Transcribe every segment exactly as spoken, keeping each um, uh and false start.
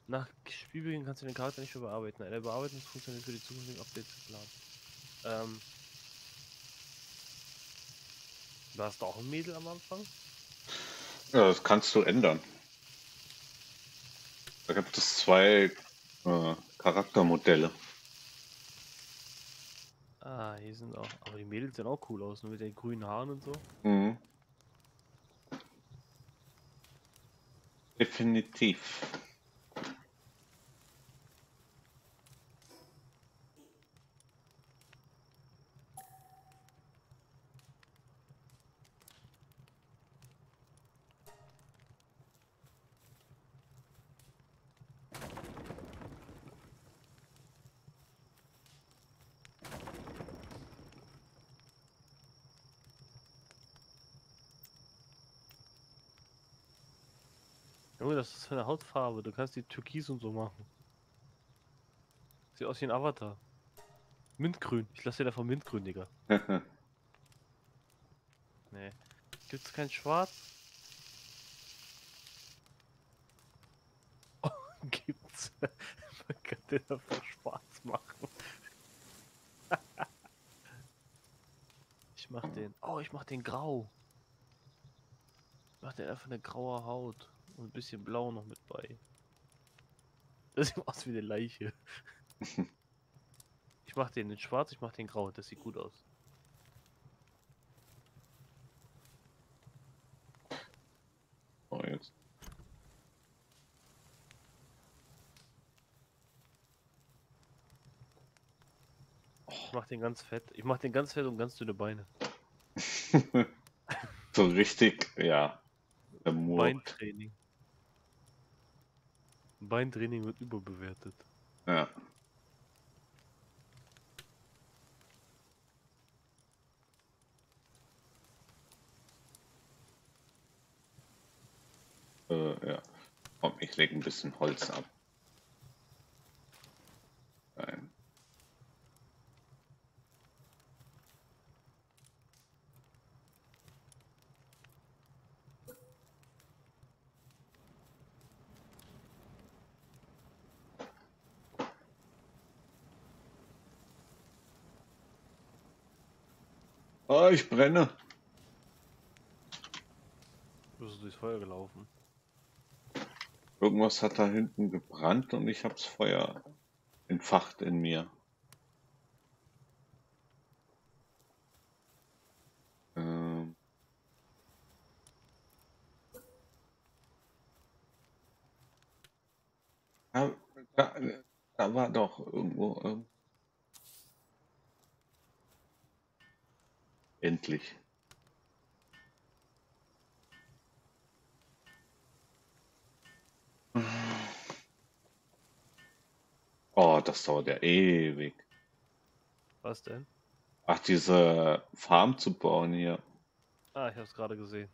Nach Spielbeginn kannst du den Charakter nicht mehr bearbeiten. Eine Bearbeitung funktioniert für die zukünftigen Updates geplant. Ähm. Da hast du auch ein Mädel am Anfang? Ja, das kannst du ändern. Da gibt es zwei äh, Charaktermodelle. Ah, hier sind auch. Aber die Mädels sehen auch cool aus, ne? Mit den grünen Haaren und so. Mhm. Definitiv. Junge, das ist für eine Hautfarbe. Du kannst die Türkis und so machen. Sieht aus wie ein Avatar. Mintgrün. Ich lasse dir davon Mintgrün, Digga. Nee. Gibt's kein Schwarz? Gibt's. Man kann den einfach schwarz machen. Ich mach den. Oh, ich mach den grau. Ich mach den einfach eine graue Haut. Und ein bisschen blau noch mit bei. Das sieht aus wie eine Leiche. Ich mach den in schwarz, ich mach den grau. Das sieht gut aus. Oh, jetzt. Ich mach den ganz fett. Ich mach den ganz fett und ganz dünne Beine. So richtig, ja, ermurkt. Beintraining. Beintraining wird überbewertet. Ja. Äh, ja. Komm, ich lege ein bisschen Holz ab. Nein. Ah, ich brenne. Du bist durchs Feuer gelaufen. Irgendwas hat da hinten gebrannt und ich hab's Feuer entfacht in mir. Ähm, da, da, da war doch irgendwo. Ähm, endlich. Oh, das dauert ja ewig. Was denn? Ach, diese Farm zu bauen hier. Ah, ich hab's gerade gesehen.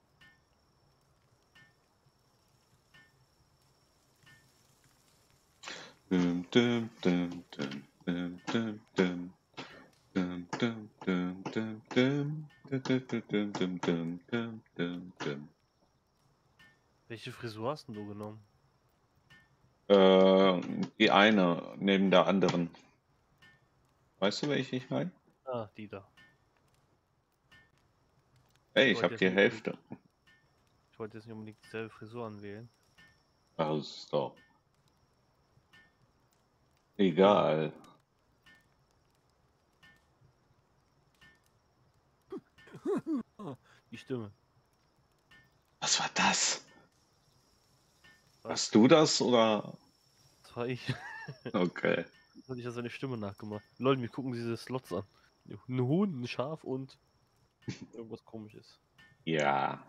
Dum, dum, dum, dum, dum, dum, dum. Dum, dum, dum, dum, dum. Dum, dum, dum, dum, dum, dum, dum, dum. Welche Frisur hast denn du genommen? Äh, die eine neben der anderen. Weißt du, welche ich meine? Ah, die da. Ey, Ich ich wollte habe jetzt die nicht unbedingt, Hälfte. ich wollte jetzt nicht unbedingt dieselbe Frisur anwählen. Also, egal. Ah, die Stimme. Was war das? Was? Warst du das oder? Das war ich. Okay. Das hatte ich ja seine Stimme nachgemacht. Leute, wir gucken diese Slots an. Ein Huhn, ein Schaf und irgendwas komisches. Ja.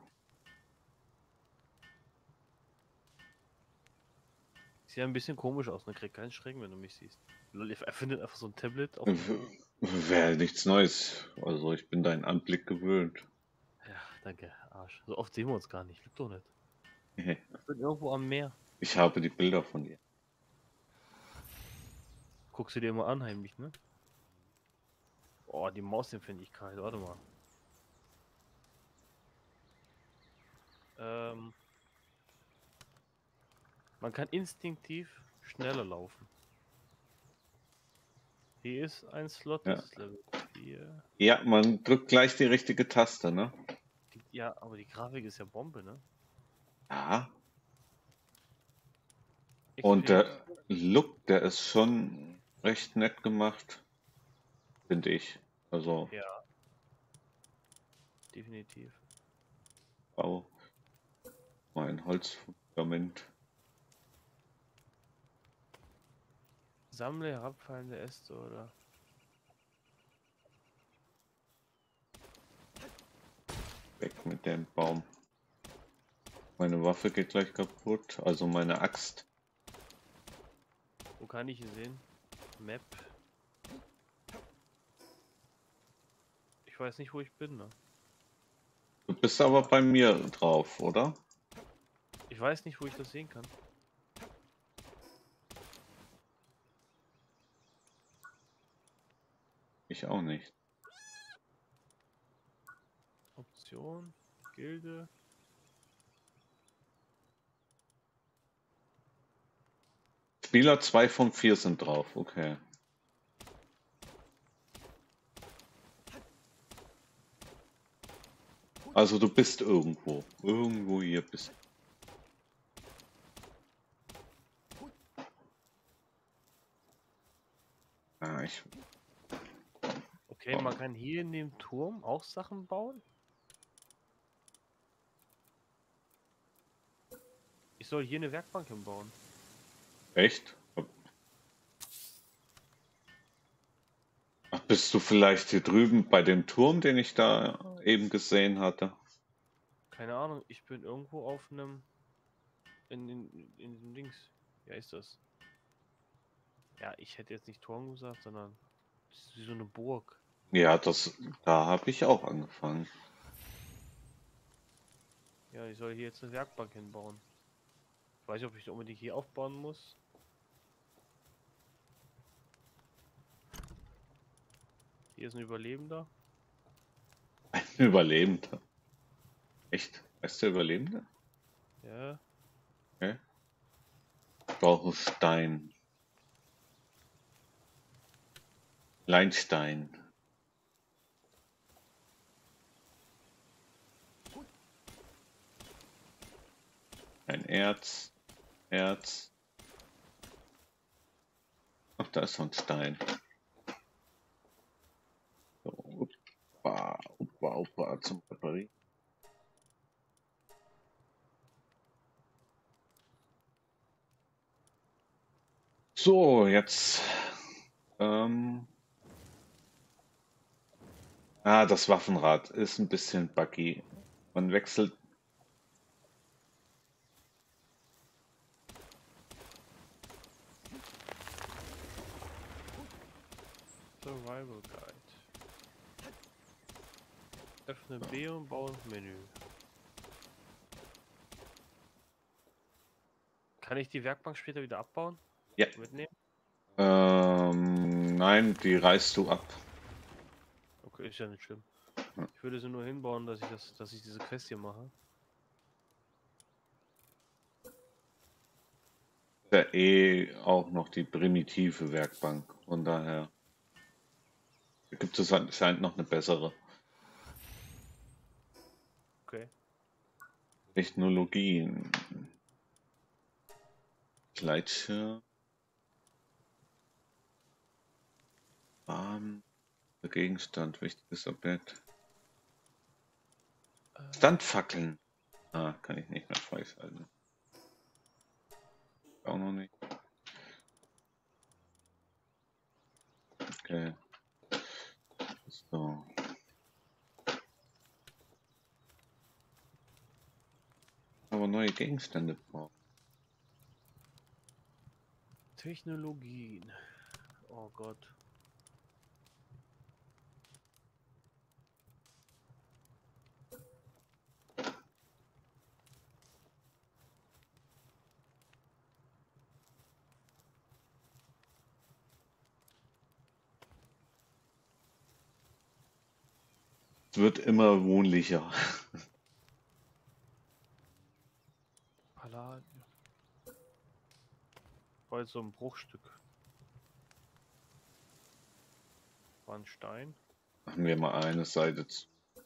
Sieht ja ein bisschen komisch aus, ne? Krieg keinen Schrecken, wenn du mich siehst. Lol, er findet einfach so ein Tablet auf dem Boden. Wäre nichts Neues. Also, ich bin deinen Anblick gewöhnt. Ja, danke, Arsch. So oft sehen wir uns gar nicht. Lüg doch nicht. Ich bin irgendwo am Meer. Ich habe die Bilder von dir. Guckst du dir immer an, heimlich, ne? Oh, die Mausempfindlichkeit. Warte mal. Ähm. Man kann instinktiv schneller laufen. Hier ist ein Slot, Ja. das ist Level vier. Ja, man drückt gleich die richtige Taste, ne? Die, ja, aber die Grafik ist ja Bombe, ne? Ja. Und Experience. der Look, der ist schon recht nett gemacht, finde ich. Also, Ja, definitiv. wow, mein Holzfundament. Sammle herabfallende Äste oder. Weg mit dem Baum. Meine Waffe geht gleich kaputt, also meine Axt. Wo kann ich ihn sehen? Map. Ich weiß nicht, wo ich bin, ne? Du bist aber bei mir drauf, oder? Ich weiß nicht, wo ich das sehen kann. Ich auch nicht. Option, Gilde. Spieler zwei von vier sind drauf, okay. Also du bist irgendwo. Irgendwo hier bist du. Ah, ich. Okay, man kann hier in dem Turm auch Sachen bauen. Ich soll hier eine Werkbank hinbauen. Echt? Ach, bist du vielleicht hier drüben bei dem Turm, den ich da eben gesehen hatte? Keine Ahnung, ich bin irgendwo auf einem. In, in, in dem Dings. Ja, ist das. Ja, ich hätte jetzt nicht Turm gesagt, sondern. Das ist wie so eine Burg. Ja, das, da habe ich auch angefangen. Ja, ich soll hier jetzt eine Werkbank hinbauen. Ich weiß nicht, ob ich die unbedingt hier aufbauen muss. Hier ist ein Überlebender. Ein Überlebender. Echt? Weißt du, Überlebender? Ja. Okay. Ich brauche Stein. Leinstein. Ein Erz. Erz. Ach, da ist so ein Stein. So, uppa, uppa, uppa, zum Reparieren. So, jetzt. Ähm, ah, das Waffenrad ist ein bisschen buggy. Man wechselt. Survival Guide. Öffne B und baue Menü. Kann ich die Werkbank später wieder abbauen? Ja. Mitnehmen? Ähm, nein, die reißt du ab. Okay, ist ja nicht schlimm. Ja. Ich würde sie nur hinbauen, dass ich das, dass ich diese Quest hier mache. Ja eh auch noch die primitive Werkbank. Von daher gibt es anscheinend noch eine bessere. Okay. Technologien. Gleitschirm. Warm. Gegenstand. Wichtiges Objekt. Äh, Standfackeln. Ah, kann ich nicht mehr freischalten. Auch noch nicht. Okay. So. Aber neue Gegenstände brauchen. Technologien. Oh Gott. Es wird immer wohnlicher. Palladium. War jetzt so ein Bruchstück. War ein Stein. Machen wir mal eine Seite zu.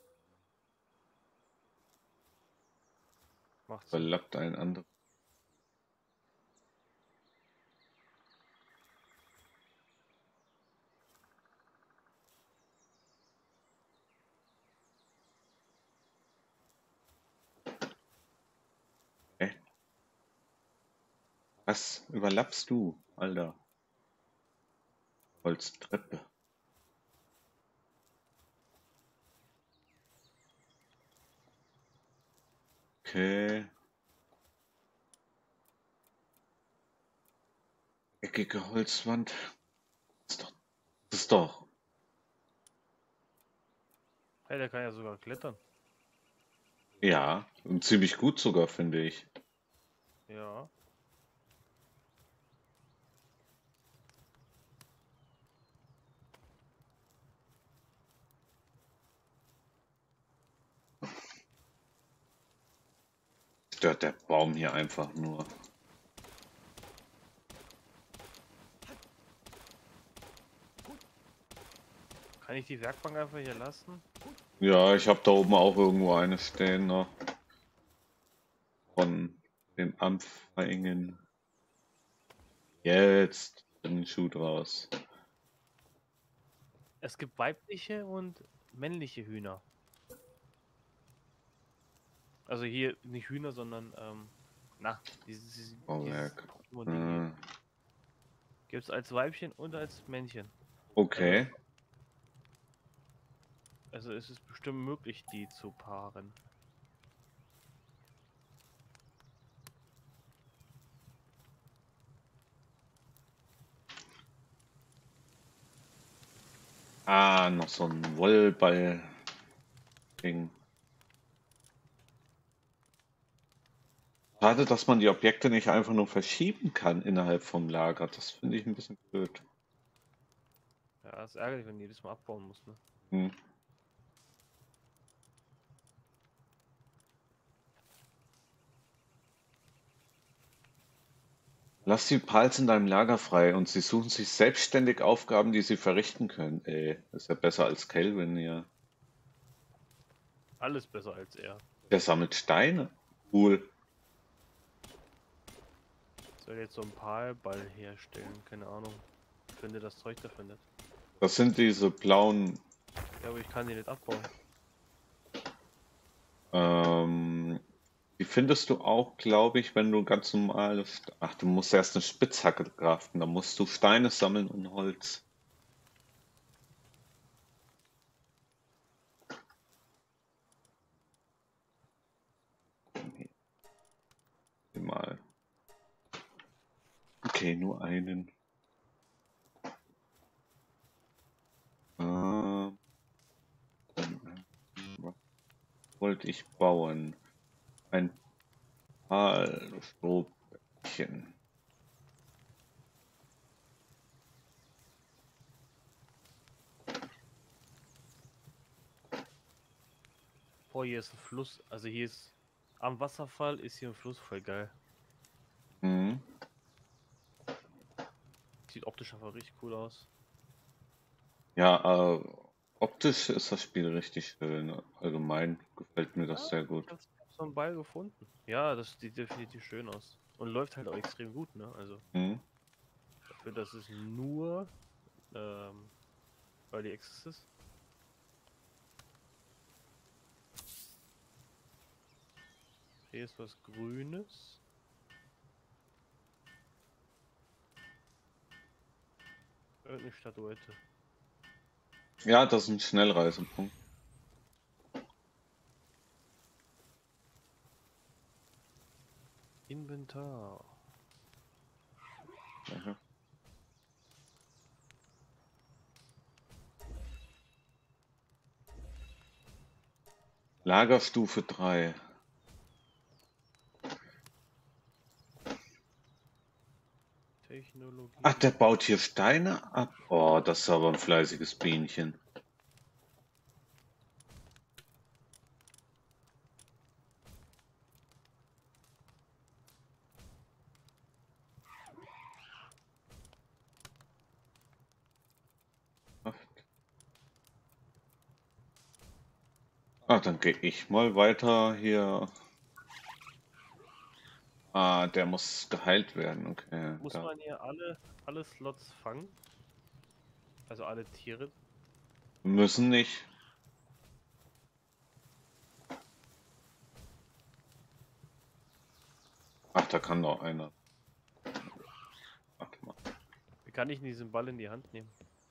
Macht Sinn. Überlappt ein anderes. Hä? Was überlappst du, Alter? Holztreppe. Okay. Eckige Holzwand. Das ist doch. Das ist doch. Hey, der kann ja sogar klettern. Ja, und ziemlich gut sogar, finde ich. Ja. Stört der Baum hier einfach nur. Kann ich die Werkbank einfach hier lassen? Ja, ich habe da oben auch irgendwo eine stehen noch. Von den Ampfingen. Jetzt den Schuh draus. Es gibt weibliche und männliche Hühner. Also hier nicht Hühner, sondern ähm, na, dieses, dieses, Bauwerk. Pokémon-Ding hier. Äh, Gibt es als Weibchen und als Männchen. okay. Also es ist bestimmt möglich, die zu paaren. Ah, noch so ein Wollball-Ding. Schade, dass man die Objekte nicht einfach nur verschieben kann innerhalb vom Lager. Das finde ich ein bisschen blöd. Ja, das ist ärgerlich, wenn du jedes Mal abbauen musst, ne? Hm. Lass die Pals in deinem Lager frei und sie suchen sich selbstständig Aufgaben, die sie verrichten können. Ey, ist ja besser als Kelvin hier. Alles besser als er. Der sammelt Steine. Cool. Soll jetzt so ein Palball herstellen, keine Ahnung. Ich finde das Zeug da findet. Das sind diese blauen. Ja, aber ich kann die nicht abbauen. Ähm, die findest du auch, glaube ich, wenn du ganz normale. St Ach, du musst erst eine Spitzhacke craften. Da musst du Steine sammeln und Holz. Mal. Okay, nur einen. Äh, was wollte ich bauen? Ein Palstrohböckchen. Boah, hier ist ein Fluss. Also hier ist am Wasserfall ist hier ein Fluss, voll geil. Mhm. Sieht optisch einfach richtig cool aus. Ja, äh, optisch ist das Spiel richtig schön. Allgemein gefällt mir das Ja, sehr gut. ich hab so einen Ball gefunden. Ja, das sieht definitiv schön aus. Und läuft halt auch extrem gut, ne? Also Mhm. dafür, dass es nur ähm, Early Access ist. Hier ist was Grünes. Irgendeine Statuette. Ja, das ist ein Schnellreisepunkt. Inventar. Mhm. Lagerstufe drei. Technologie. Ach, der baut hier Steine ab. Oh, das ist aber ein fleißiges Bienchen. Ah, dann gehe ich mal weiter hier. Ah, der muss geheilt werden. Okay, Muss da. man hier alle, alle Slots fangen? Also alle Tiere? Müssen nicht. Ach, da kann doch einer. Warte mal. Wie kann ich denn diesen Ball in die Hand nehmen?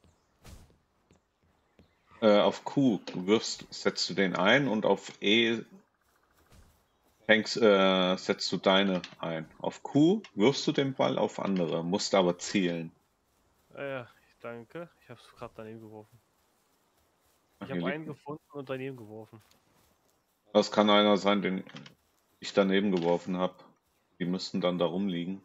Äh, auf Q wirfst, setzt du den ein und auf E hängst, äh, setzt du deine ein. Auf Q wirfst du den Ball auf andere, musst aber zielen. Ah ja, ich danke. Ich habe es gerade daneben geworfen. Ach, Ich hier habe liegt. einen gefunden und daneben geworfen. Das kann einer sein, den ich daneben geworfen habe. Die müssten dann da rumliegen.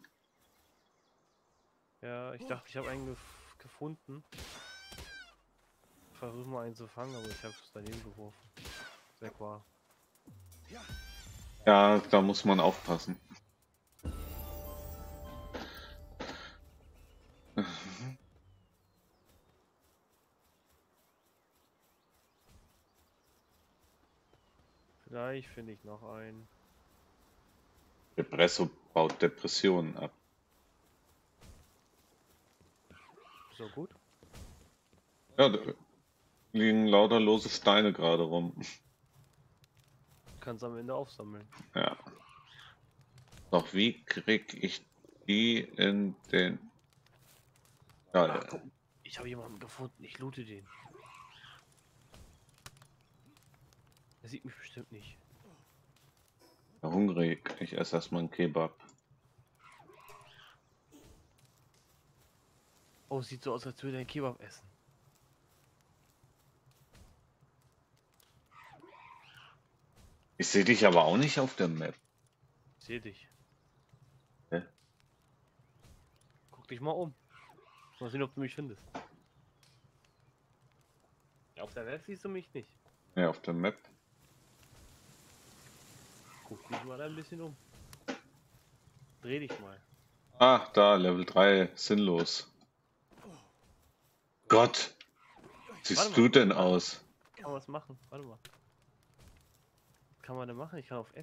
Ja, ich dachte, ich habe einen gef gefunden. Versuche mal einen zu fangen, aber ich habe es daneben geworfen. Weg war. Ja, da muss man aufpassen. Vielleicht finde ich noch einen. Depresso baut Depressionen ab. So gut. Ja, da liegen lauter lose Steine gerade rum. Kannst am Ende aufsammeln. Ja. Doch wie krieg ich die in den... Ja, Ach, ja. guck. Ich habe jemanden gefunden. Ich loote den. Er sieht mich bestimmt nicht. Hungrig. Ich esse erstmal einen Kebab. Oh, sieht so aus, als würde er einen Kebab essen. Ich sehe dich aber auch nicht auf der Map. Ich sehe dich. Hä? Guck dich mal um. Mal sehen, ob du mich findest. Auf der Welt siehst du mich nicht. Ja, auf der Map. Guck dich mal ein bisschen um. Dreh dich mal. Ah, da, Level drei, sinnlos. Gott, siehst Warte du mal. denn Warte. aus? Kann man was machen? Warte mal. Was kann man denn machen? Ich kann auf F.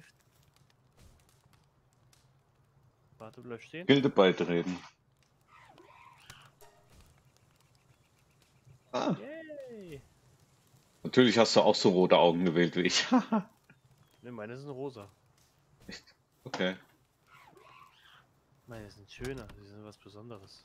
Warte, bleib stehen. Gilde beitreten. Ah, Yay! natürlich hast du auch so rote Augen gewählt wie ich. Ne, meine sind rosa. Echt? Okay. Meine sind schöner. Sie sind was Besonderes.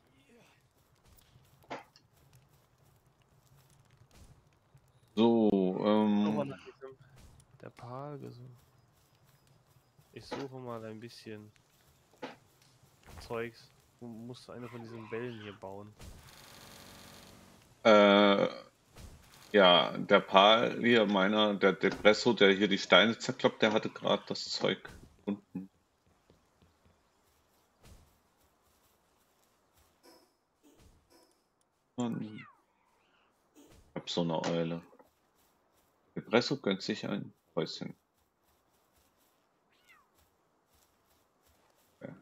So, Suche mal ähm, nach diesem. Der Paar gesucht. Ich suche mal ein bisschen Zeugs. Du musst eine von diesen Bällen hier bauen. äh, ja, der Pal hier, meiner, der Depresso, der hier die Steine zerkloppt, der hatte gerade das Zeug gefunden. Mann, ich hab so eine Eule. Depresso gönnt sich ein Häuschen. Ja.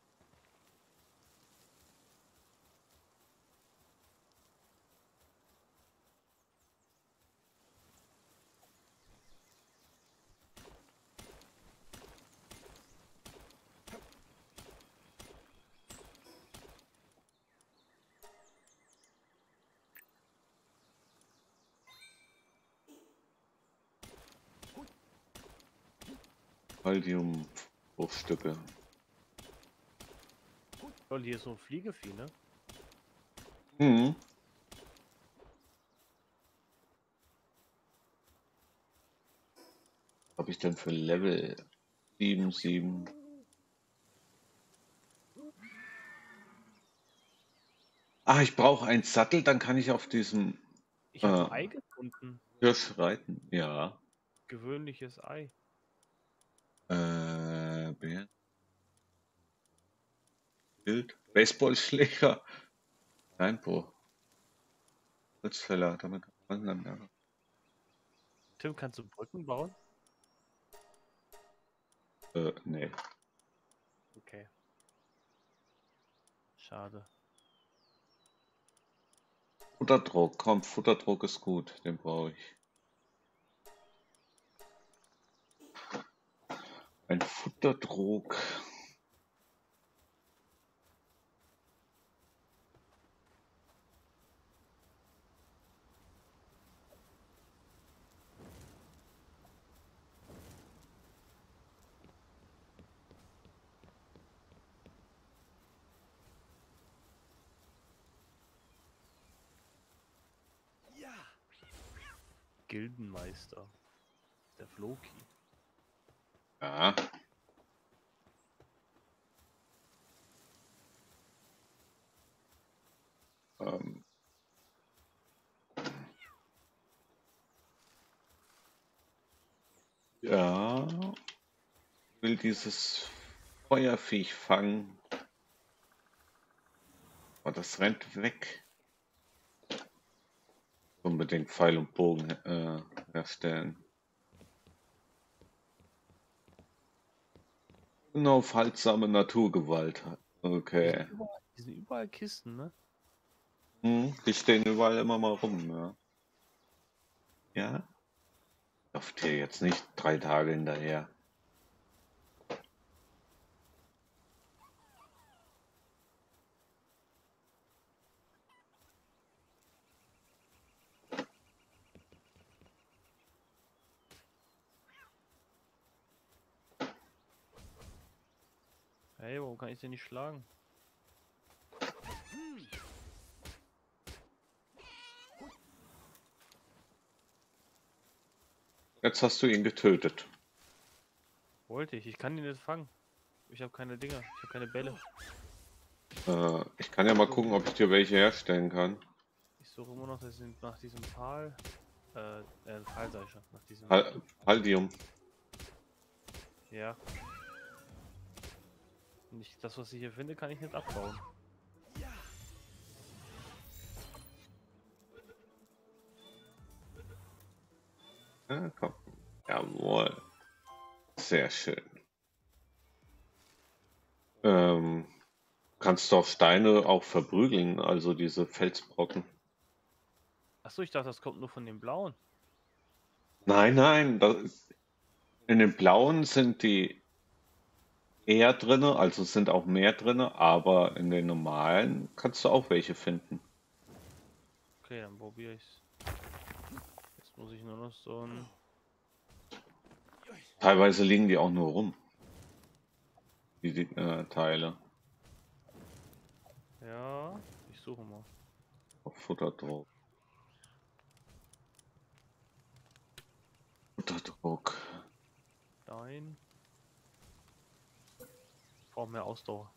Paldium-Bruchstücke. Toll, hier ist so ein Fliegevieh, ne? Hm. Was habe ich denn für Level? sieben, sieben. Ah, ich brauche einen Sattel, dann kann ich auf diesem Ich habe äh, ein Ei gefunden. Hirsch reiten. Ja. Gewöhnliches Ei. Äh, Bär. Bild. Baseballschläger. Steinbruch. Holzfäller. Damit kann man dann, ja. Tim, kannst du Brücken bauen? Äh, nee. Okay. Schade. Futterdruck. Komm, Futterdruck ist gut. Den brauche ich. Ein Futterdruck. Gildenmeister. Der Floki. Ja. Ähm. Ja. Will dieses Feuerviech fangen. Aber das rennt weg. Unbedingt Pfeil und Bogen äh, herstellen. Unaufhaltsame Naturgewalt. Hier Okay. sind überall, hier sind überall Kisten, ne? Hm, die stehen überall immer mal rum, ja. Ja? Läuft hier jetzt nicht drei Tage hinterher. Hey, warum kann ich den nicht schlagen? Jetzt hast du ihn getötet. Wollte ich, ich kann ihn nicht fangen. Ich habe keine Dinger, ich habe keine Bälle. Äh, ich kann ja mal gucken, ob ich dir welche herstellen kann. Ich suche immer noch das sind nach diesem Pfahl. Äh, äh Pfahl sag ich schon, nach diesem. Hal Haldium. Ja. Und ich, das, was ich hier finde, kann ich nicht abbauen. Ja, komm. Jawohl. Sehr schön. Ähm, kannst du auch Steine auch verprügeln, also diese Felsbrocken. Achso, ich dachte, das kommt nur von den blauen. Nein, nein. Das, in den blauen sind die eher drinne, also sind auch mehr drinne, aber in den normalen kannst du auch welche finden. Okay, dann probiere ich's. Jetzt muss ich nur noch so ein. Teilweise liegen die auch nur rum, die, die äh, Teile. Ja, ich suche mal. Auf Futterdruck. Futterdruck. Nein. Ich brauche mehr Ausdauer.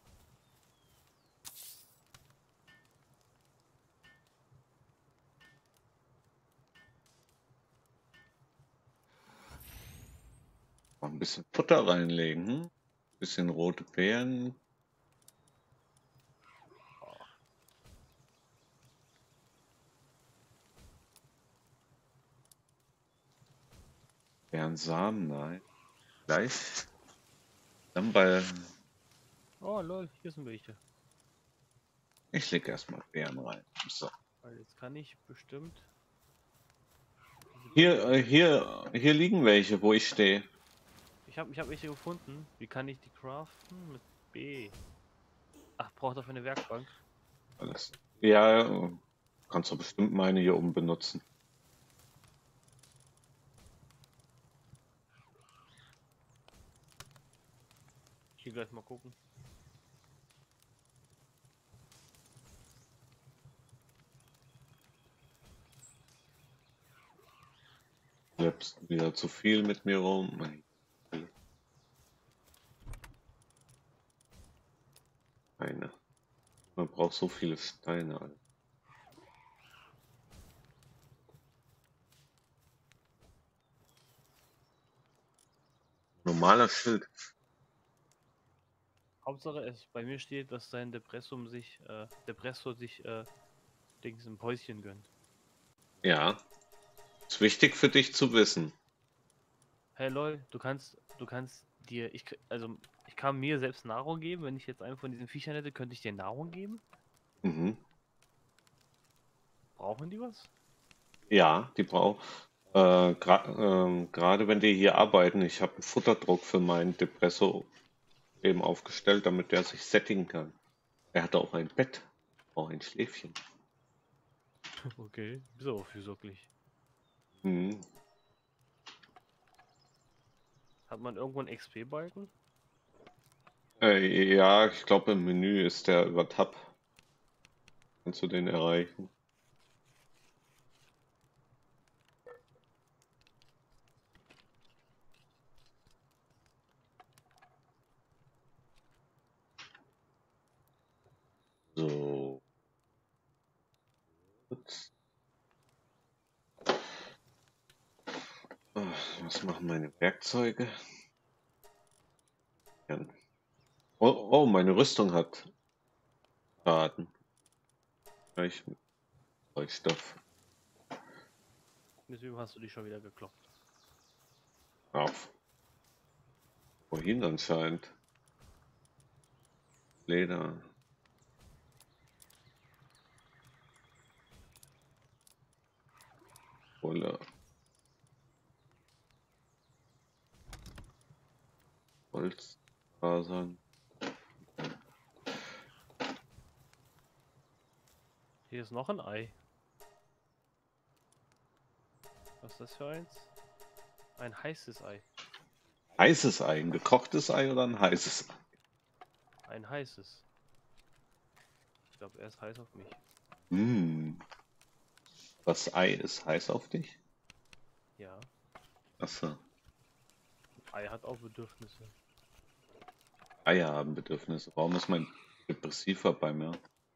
Mal ein bisschen Futter reinlegen. Hm? Bisschen rote Beeren. Beerensamen, nein. Gleich. Dann bei. Oh lol, hier sind welche. Ich leg erstmal Beeren rein. So. Weil jetzt kann ich bestimmt. Hier, äh, hier, hier liegen welche, wo ich stehe. Ich habe ich hab welche gefunden. Wie kann ich die craften? Mit B. Ach, braucht dafür eine Werkbank. Alles. Ja, kannst du bestimmt meine hier oben benutzen. Ich will gleich mal gucken. Selbst wieder zu viel mit mir rum. Eine. Man braucht so viele Steine. Alter. Normaler Schild. Hauptsache es bei mir steht, dass sein Depressum sich, äh, Depressor sich, äh, Dings ein Päuschen gönnt. Ja. Ist wichtig für dich zu wissen. Hey lol, du kannst, du kannst dir, ich, k- also ich kann mir selbst Nahrung geben. Wenn ich jetzt einen von diesen Viechern hätte, könnte ich dir Nahrung geben. Mhm. Brauchen die was? Ja, die braucht. Äh, gra ähm, gerade wenn die hier arbeiten, ich habe einen Futterdruck für meinen Depresso eben aufgestellt, damit der sich sättigen kann. Er hatte auch ein Bett, auch ein Schläfchen. Okay, bist aber fürsorglich. Mhm. Hat man irgendwo einen X P-Balken? Äh, ja, ich glaube im Menü ist der über Tab. Kannst du den erreichen? So. Ups. Ah, was machen meine Werkzeuge? Ja. Oh, oh, meine Rüstung hat Schaden. Ich Leuchtstoff Mit wem hast du dich schon wieder gekloppt? auf. Wohin anscheinend? Leder. Wolle. Holzfasern. Hier ist noch ein Ei. Was ist das für eins? Ein heißes Ei. Heißes Ei, ein gekochtes Ei oder ein heißes Ei? Ein heißes. Ich glaube, er ist heiß auf mich. Hm. Das Ei ist heiß auf dich? Ja. Achso. Ei hat auch Bedürfnisse. Eier haben Bedürfnisse. Warum ist mein Depressiver bei mir?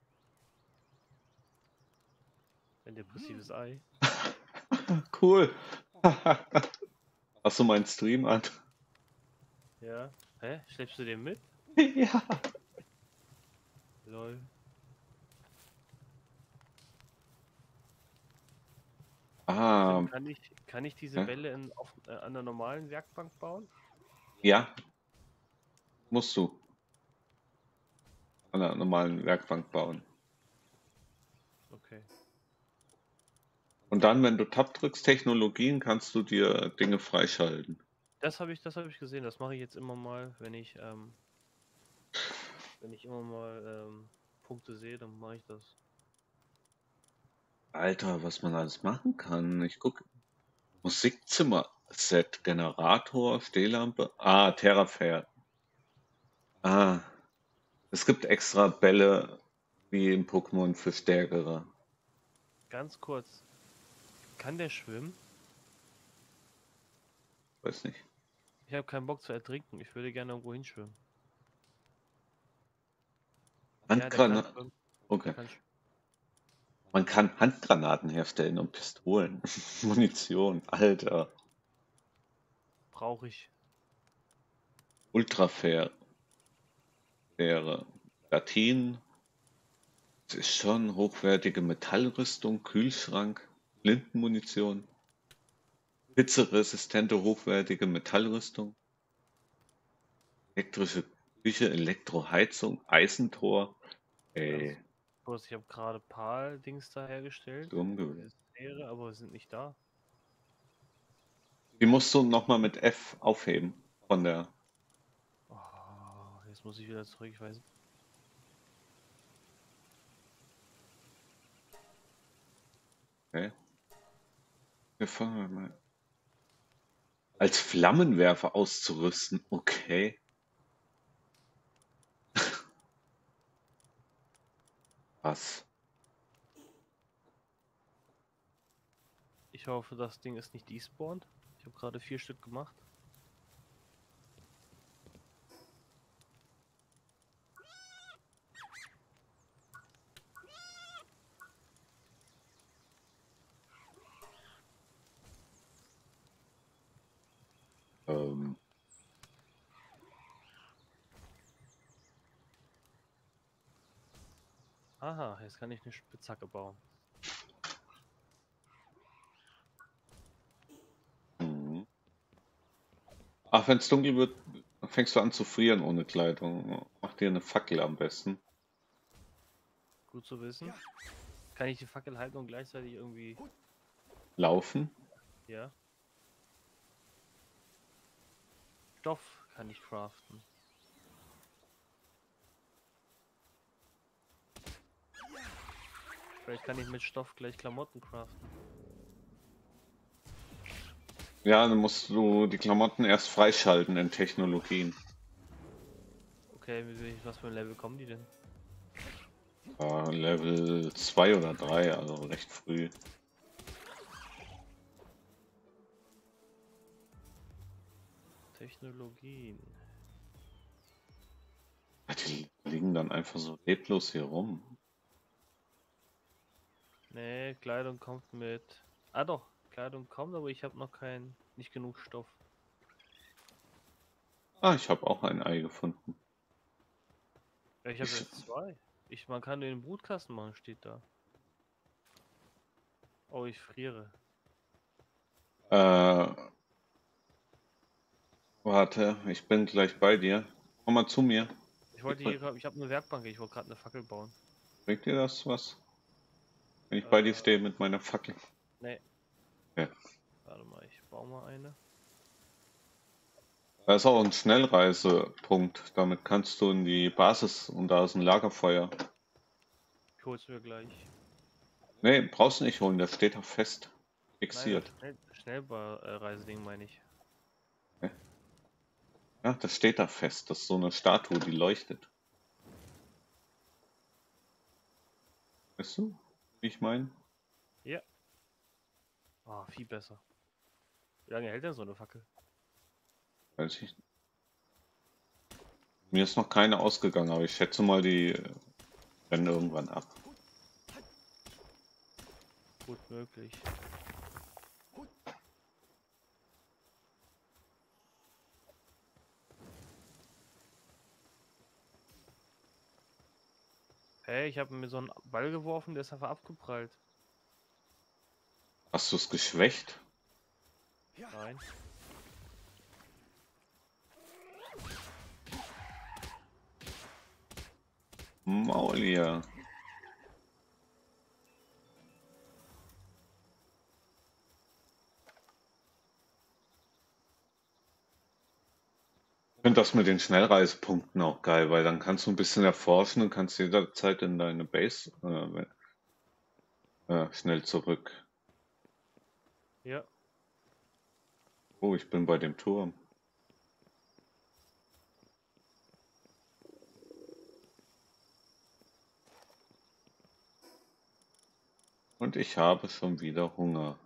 Ein depressives Ei. Cool. Hast du meinen Stream an? Ja. Hä? Schleppst du den mit? Ja. Lol. Ah, Tim, kann ich, kann ich diese ja. Bälle in, auf, äh, an der normalen Werkbank bauen? Ja, musst du an einer normalen Werkbank bauen. Okay. Und dann, wenn du Tab drückst, Technologien, kannst du dir Dinge freischalten. Das habe ich, das habe ich gesehen. Das mache ich jetzt immer mal, wenn ich, ähm, wenn ich immer mal ähm, Punkte sehe, dann mache ich das. Alter, was man alles machen kann. Ich gucke. Musikzimmer-Set, Generator, Stehlampe. Ah, Terrafair. Ah, es gibt extra Bälle wie im Pokémon für Stärkere. Ganz kurz. Kann der schwimmen? Weiß nicht. Ich habe keinen Bock zu ertrinken. Ich würde gerne irgendwo hinschwimmen. Ja, der kann Handgranaten. schwimmen. Der Okay. kann schwimmen. Man kann Handgranaten herstellen und Pistolen. Munition. Alter. Brauche ich. Ultrafair. Wäre. Platinen. Es ist schon hochwertige Metallrüstung, Kühlschrank, Flintenmunition, hitzeresistente hochwertige Metallrüstung, elektrische Küche, Elektroheizung, Eisentor, Ganz ey, kurz. Ich habe gerade Pal-Dings da hergestellt. Sturmgewehr. Wäre, aber sind nicht da. Die musst du nochmal mit F aufheben von der. Oh, jetzt muss ich wieder zurück. Ich weiß. Okay. Wir fangen mal. Als Flammenwerfer auszurüsten, okay. Was? Ich hoffe, das Ding ist nicht despawned. Ich habe gerade vier Stück gemacht. Ähm, Aha, jetzt kann ich eine Spitzhacke bauen. hm. Ach, wenn es dunkel wird, fängst du an zu frieren ohne Kleidung. Mach dir eine Fackel am besten. Gut zu wissen. Kann ich die Fackel halten und gleichzeitig irgendwie. Laufen. Ja. Stoff kann ich craften. Vielleicht kann ich mit Stoff gleich Klamotten craften. Ja, dann musst du die Klamotten erst freischalten in Technologien. Okay, mit welch- was für ein Level kommen die denn? Äh, Level zwei oder drei, also recht früh. Technologien. Ja, die liegen dann einfach so leblos hier rum. Nee, Kleidung kommt mit. Ah doch, Kleidung kommt, aber ich habe noch kein, nicht genug Stoff. Ah, ich habe auch ein Ei gefunden. Ja, ich habe Ich, jetzt zwei. Ich, man kann den Brutkasten machen, steht da. Oh, ich friere. äh, warte, ich bin gleich bei dir. Komm mal zu mir. Ich wollte hier, grad- ich habe eine Werkbank, ich wollte gerade eine Fackel bauen. Bringt dir das was? Wenn ich bei dir Äh, stehe mit meiner Fackel. nee, Ja. warte mal, ich baue mal eine. Da ist auch ein Schnellreisepunkt. Damit kannst du in die Basis und da ist ein Lagerfeuer. Ich hol's mir gleich. Nee, brauchst du nicht holen, der steht da fest. Nein, das Fixiert. Schnell Schnellreiseding meine ich. Ja, ja, das steht da fest. Das ist so eine Statue, die leuchtet. Weißt du, wie ich meine? Ja. Ah, viel besser. Wie lange hält denn so eine Fackel? Weiß ich. Mir ist noch keine ausgegangen, aber ich schätze mal, die äh, brennen irgendwann ab. Gut möglich. Hey, ich habe mir so einen Ball geworfen, der ist einfach abgeprallt. Hast du es geschwächt? Nein. Maul hier. Ich finde das mit den Schnellreisepunkten auch geil, weil dann kannst du ein bisschen erforschen und kannst jederzeit in deine Base äh, äh, schnell zurück. Ja. Oh, ich bin bei dem Turm. Und ich habe schon wieder Hunger.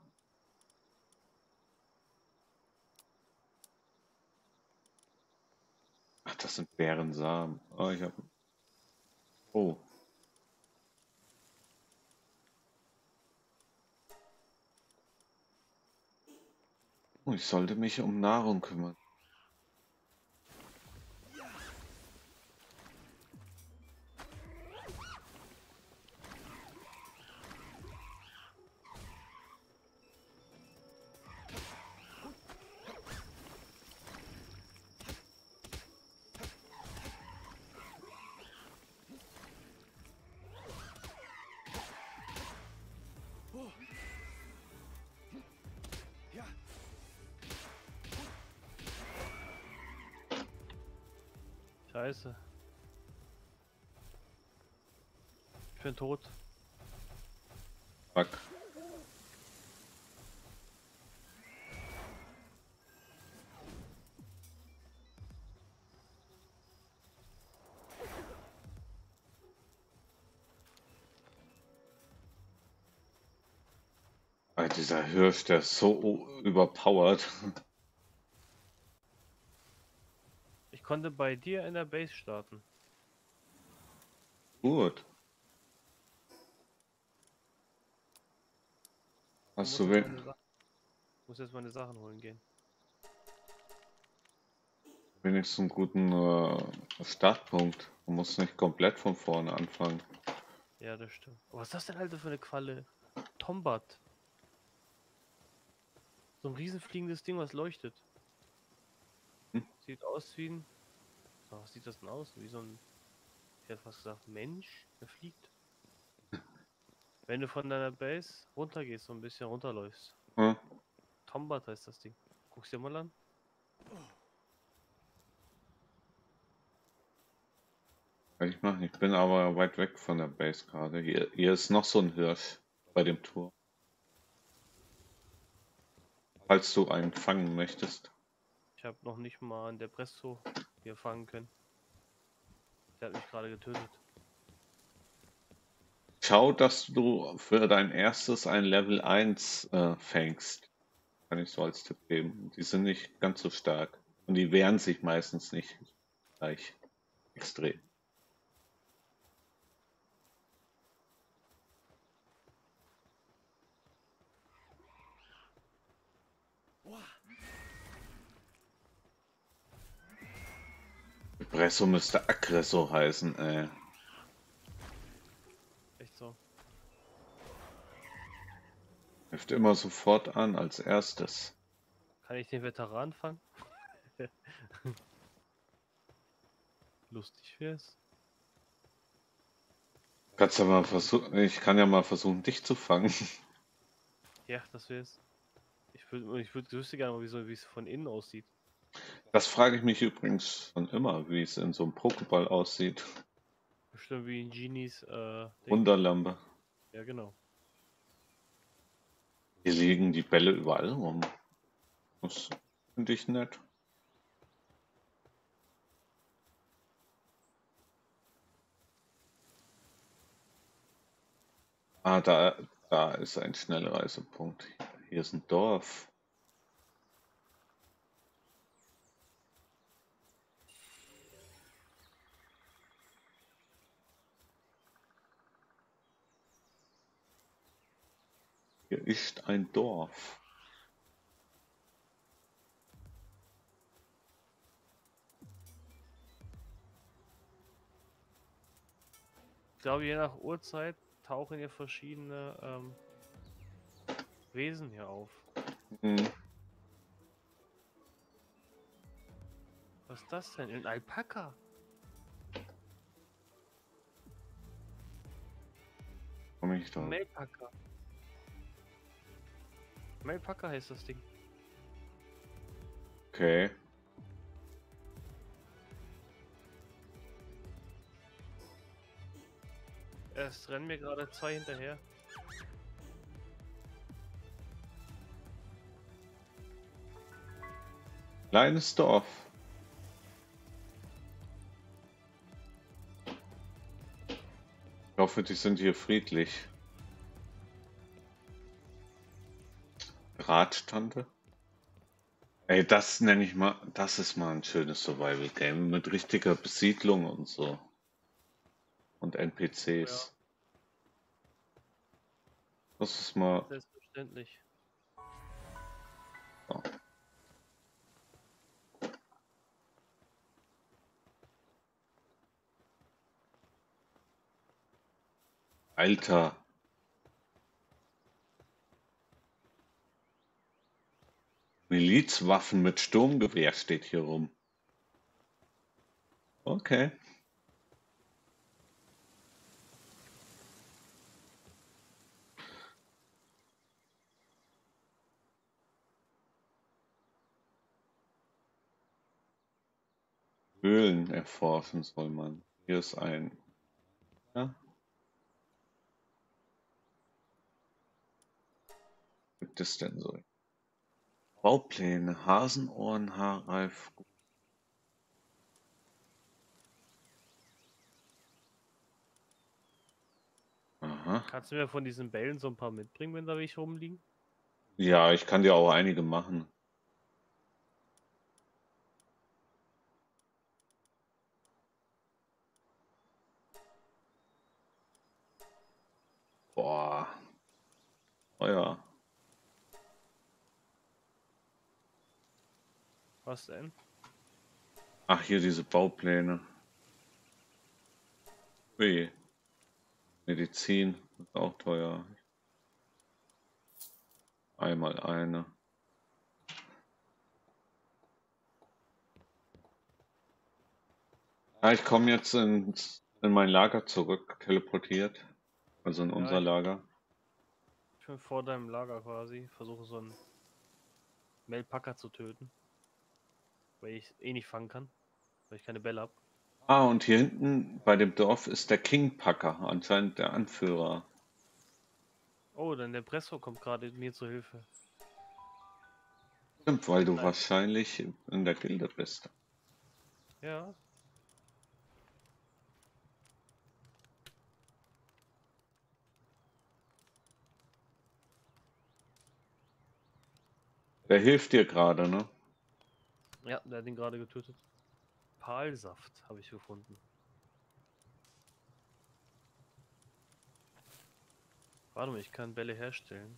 Ach, das sind Bärensamen. Oh, ich hab... oh, oh, ich sollte mich um Nahrung kümmern. Scheiße. Ich bin tot. Fuck. Ah, dieser Hirsch, der ist so o- überpowered. Ich konnte bei dir in der Base starten. Gut. Ich Hast muss du jetzt wen? meine Sachen, muss jetzt meine Sachen holen gehen. Wenigstens einen guten äh, Startpunkt. Du musst nicht komplett von vorne anfangen. Ja, das stimmt. Oh, was ist das denn, Alter, für eine Qualle? Tombat. So ein riesenfliegendes Ding, was leuchtet. Hm? Sieht aus wie ein. Oh, was sieht das denn aus? Wie so ein. Ich hätte fast gesagt, Mensch, der fliegt. Wenn du von deiner Base runtergehst, so ein bisschen runterläufst. Hm? Combat heißt das Ding. Guck's dir mal an. Kann ich machen. Ich bin aber weit weg von der Base gerade. Hier, hier ist noch so ein Hirsch bei dem Turm. Falls du einen fangen möchtest. Ich habe noch nicht mal an der Presto hier fangen können. Der hat mich gerade getötet. Schau, dass du für dein erstes ein Level eins äh, fängst. Kann ich so als Tipp geben. Die sind nicht ganz so stark. Und die wehren sich meistens nicht gleich extrem. Presso müsste Aggresso heißen, ey. Echt so. Hilft immer sofort an als erstes. Kann ich den Veteran fangen? Lustig wär's. Kannst ja mal versuchen, ich kann ja mal versuchen, dich zu fangen. Ja, das wär's. Ich würde ich würd, wüsste gerne mal, wie so, wie es von innen aussieht. Das frage ich mich übrigens schon immer, wie es in so einem Pokéball aussieht. Bestimmt wie in Genies äh, Ding. Wunderlampe. Ja, genau. Hier liegen die Bälle überall rum. Das finde ich nett. Ah, da, da ist ein Schnellreisepunkt. Hier ist ein Dorf. Hier ist ein Dorf. Ich glaube, je nach Uhrzeit tauchen hier verschiedene ähm, Wesen hier auf. Hm. Was ist das denn? Ein Alpaka? Komm ich da? Melpaka. Melpaka heißt das Ding. Okay. Es rennen mir gerade zwei hinterher. Kleines Dorf. Ich hoffe, die sind hier friedlich. Radtante? Ey, das nenne ich mal, das ist mal ein schönes Survival-Game mit richtiger Besiedlung und so. Und N P Cs. Ja. Das ist mal. Selbstverständlich. So. Alter. Milizwaffen mit Sturmgewehr steht hier rum. Okay. Höhlen erforschen soll man. Hier ist ein. Ja. Was gibt es denn so? Baupläne, Hasenohren, Haarreif. Aha. Kannst du mir von diesen Bällen so ein paar mitbringen, wenn da welche rumliegen? Ja, ich kann dir auch einige machen. Boah. Oh ja. Was denn? Ach, hier diese Baupläne. Ui. Medizin ist auch teuer. Einmal eine. Ah, ich komme jetzt ins, in mein Lager zurück, teleportiert. Also in Ja, unser ich, Lager. ich bin vor deinem Lager quasi. Versuche so ein Mel Packer zu töten. Weil ich eh nicht fangen kann. Weil ich keine Bälle habe. Ah, und hier hinten bei dem Dorf ist der King Packer, anscheinend der Anführer. Oh, dann der Presso kommt gerade mir zu Hilfe. Stimmt, weil du Nein. wahrscheinlich in der Gilde bist. Ja. Der hilft dir gerade, ne? Ja, der hat ihn gerade getötet. Palsaft habe ich gefunden. Warte mal, ich kann Bälle herstellen.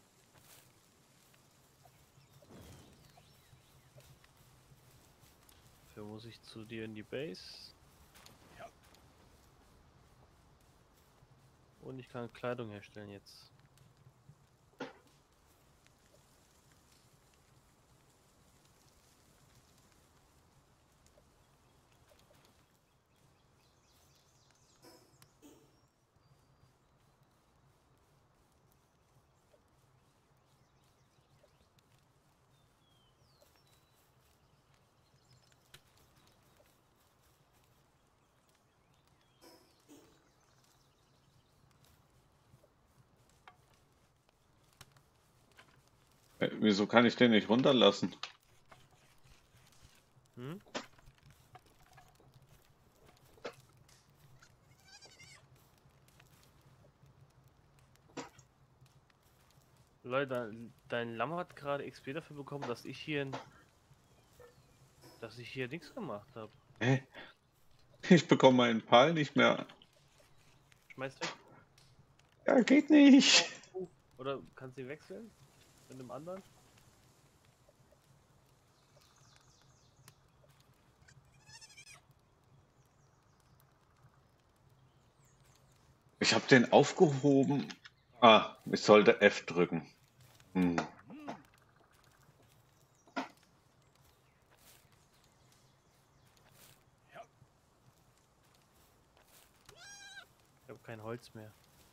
Dafür muss ich zu dir in die Base. Und ich kann Kleidung herstellen jetzt. Äh, Wieso kann ich den nicht runterlassen? Hm? Leute, dein, dein Lamm hat gerade X P dafür bekommen, dass ich hier ein, dass ich hier nichts gemacht habe. Hä? Ich bekomme meinen Pal nicht mehr. Schmeiß weg. Ja, geht nicht. Oh, oder kannst du ihn wechseln? Mit einem anderen? Ich habe den aufgehoben. Ah, ich sollte F drücken. Hm. Ich habe kein Holz mehr.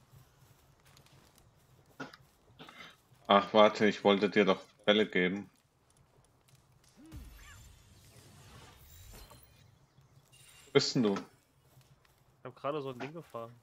Ach, warte, ich wollte dir doch Bälle geben. Wo bist denn du? Ich habe gerade so ein Ding gefahren.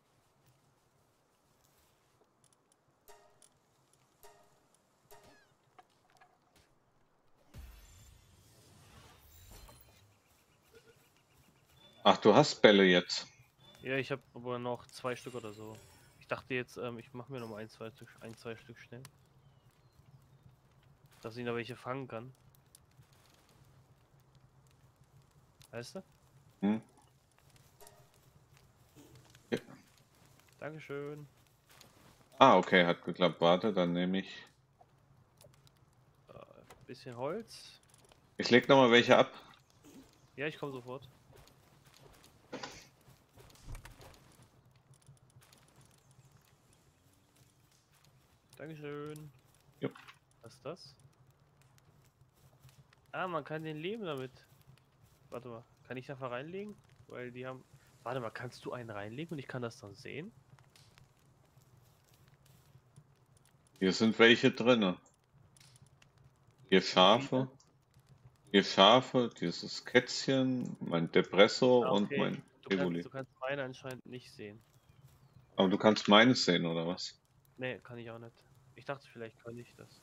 Ach, du hast Bälle jetzt. Ja, ich habe aber noch zwei Stück oder so. Ich dachte jetzt, ähm, ich mache mir noch mal ein, zwei Stück, ein, zwei Stück schnell. Dass ich da welche fangen kann. Weißt du? Hm? Ja. Dankeschön. Ah, okay, hat geklappt. Warte, dann nehme ich. Äh, bisschen Holz. Ich leg noch mal welche ab. Ja, ich komme sofort. Dankeschön. Jo. Was ist das? Ah, man kann den leben damit. Warte mal, kann ich einfach reinlegen? Weil die haben... Warte mal, kannst du einen reinlegen und ich kann das dann sehen? Hier sind welche drinne. Hier Schafe. Hier Schafe, dieses Kätzchen, mein Depressor Ah, und okay. mein Du kannst, Evoli. du kannst meine anscheinend nicht sehen. Aber du kannst meines sehen, oder was? Nee, kann ich auch nicht. Ich dachte, vielleicht kann ich das.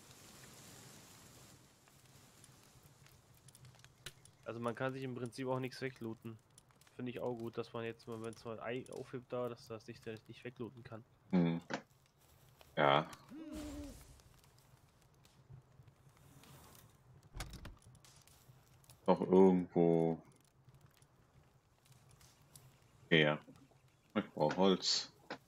Also man kann sich im Prinzip auch nichts weglooten. Finde ich auch gut, dass man jetzt, wenn es mal ein Ei aufhebt da, dass das sich der nicht weglooten kann. Hm. Ja. Noch irgendwo. Her. Ich brauche Holz.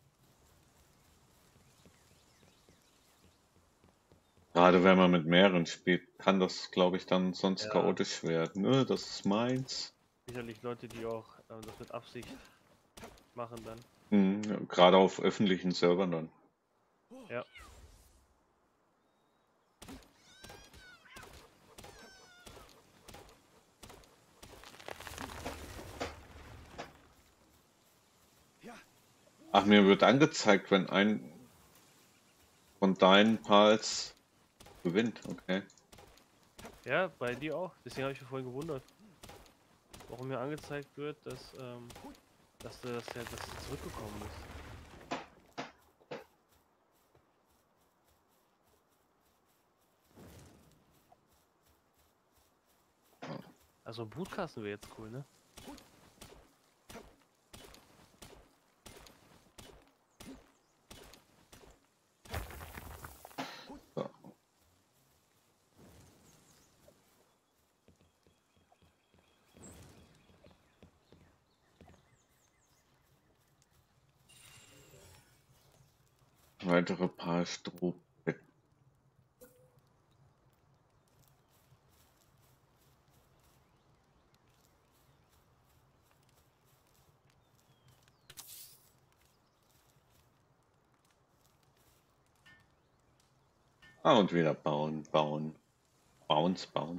Gerade wenn man mit mehreren spielt, kann das, glaube ich, dann sonst Ja. chaotisch werden. Ne, das ist meins. Sicherlich Leute, die auch ähm, das mit Absicht machen dann. Hm, ja, gerade auf öffentlichen Servern dann. Ja. Ach, mir wird angezeigt, wenn ein von deinen Pals gewinnt. Okay. Ja, bei dir auch. Deswegen habe ich mich vorhin gewundert, warum mir angezeigt wird, dass, ähm, dass, du, dass, der, dass du zurückgekommen bist. Also ein Bootkasten wäre jetzt cool, ne? So. Weitere paar Strohbetten. Ah, und wieder bauen, bauen. Bounce, bauen.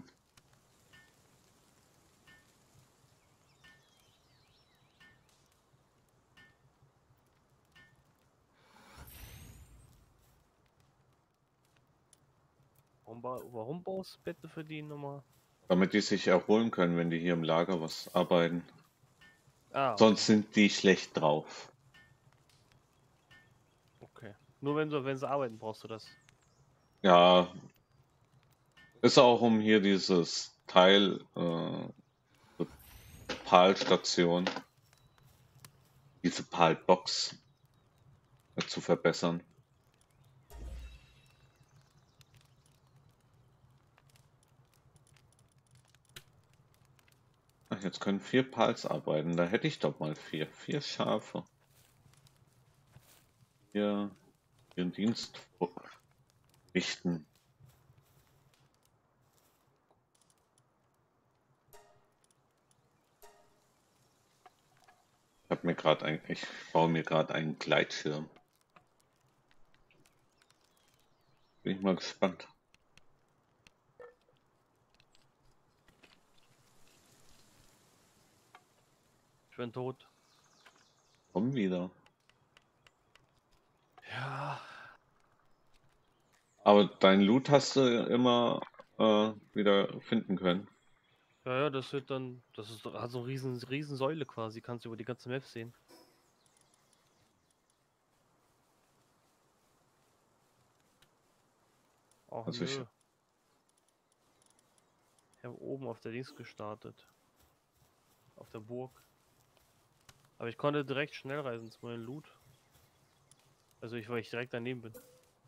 Warum, ba warum baust du Betten für die nochmal? Damit die sich erholen können, wenn die hier im Lager was arbeiten. Ah, okay. Sonst sind die schlecht drauf. Okay. Nur wenn du, wenn sie arbeiten, brauchst du das. Ja, ist auch um hier dieses Teil, äh, PAL-Station, diese PAL-Box äh, zu verbessern. Ach, jetzt können vier Pals arbeiten. Da hätte ich doch mal vier. Vier Schafe. Hier ihren Dienst richten. Ich habe mir gerade ein, ich baue mir gerade einen Gleitschirm. Bin ich mal gespannt. Ich bin tot. Komm wieder. Ja. Aber dein Loot hast du immer äh, wieder finden können. Ja, ja, das wird dann. Das ist hat so eine riesen, riesen Säule quasi. Kannst du über die ganze Map sehen. Ach Also ich, nö. Ich habe oben auf der Dings gestartet. Auf der Burg. Aber ich konnte direkt schnell reisen zu meinem Loot. Also ich, weil ich direkt daneben bin.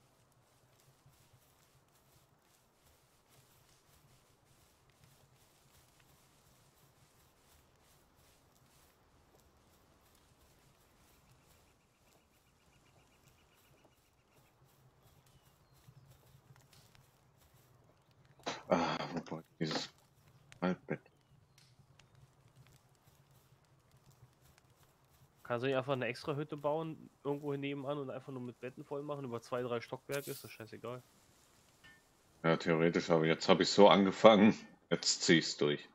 ah, wobei, dieses Waldbett. Kannst du nicht einfach eine extra Hütte bauen, irgendwo nebenan und einfach nur mit Betten voll machen? Über zwei, drei Stockwerke ist das scheißegal. Ja, theoretisch, aber jetzt habe ich so angefangen. Jetzt zieh ich's durch.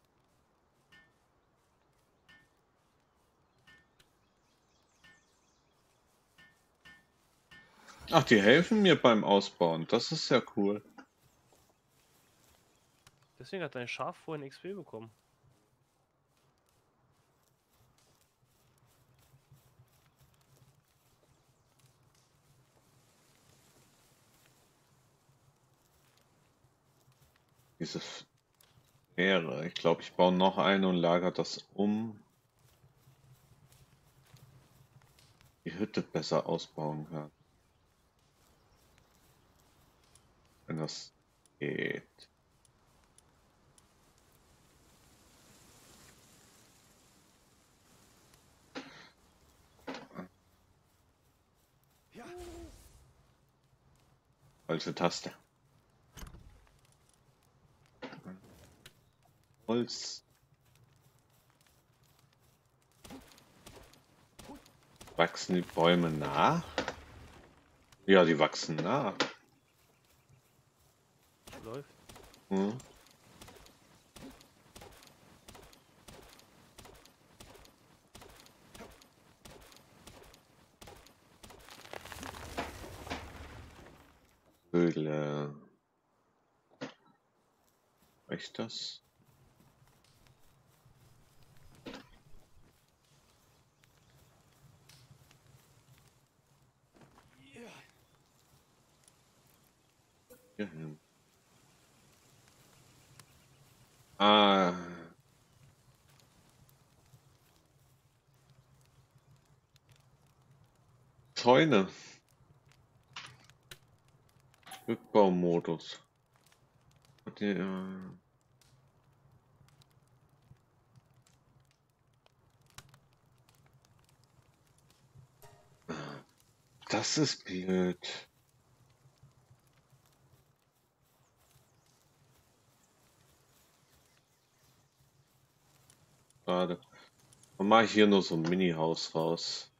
Ach, die helfen mir beim Ausbauen. Das ist ja cool. Deswegen hat dein Schaf vorhin X P bekommen. Diese Fähre. Ich glaube, ich baue noch eine und lagere das um. Die Hütte besser ausbauen kann. Wenn das geht. Falsche Taste. Holz. Wachsen die Bäume nach? Ja, die wachsen nach. Läuft. Hm. Höhle. Reicht das? Hier hin. Ah. Scheune. Rückbaumodus. Die, äh, Das ist blöd. Schade. Dann mache ich hier nur so ein Mini-Haus raus.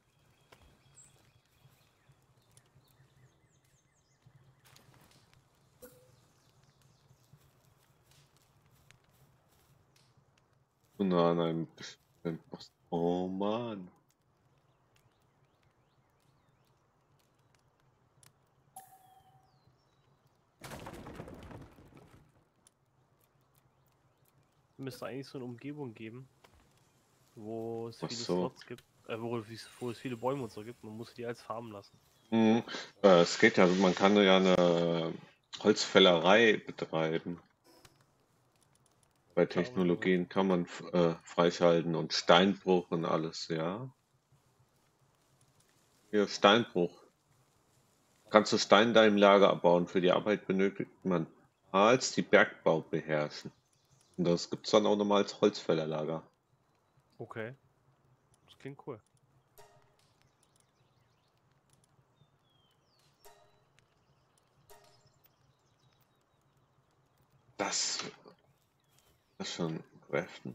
So nah an einem bestimmten Posten. Oh Mann. Müsste eigentlich so eine Umgebung geben, wo es Ach viele so. Slots gibt, äh, wo, es- wo es viele Bäume und so gibt. Man muss die als farmen lassen. Mhm. Äh, es geht ja, man kann ja eine Holzfällerei betreiben. Bei Klar, aber so was. Technologien kann man f- äh, freischalten und Steinbruch und alles, ja. Hier Steinbruch. Kannst du Stein in deinem Lager abbauen. Für die Arbeit benötigt man Harz, die Bergbau beherrschen. Und das gibt's dann auch nochmal als Holzfällerlager. Okay, das klingt cool. Das, das schon craften.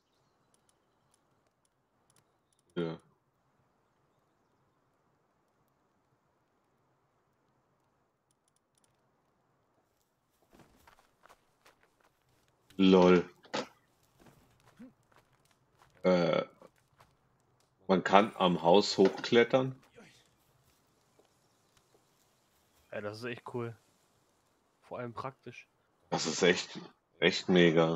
Ja. Lol. Äh, Man kann am Haus hochklettern. Ja, das ist echt cool. Vor allem praktisch. Das ist echt, echt mega.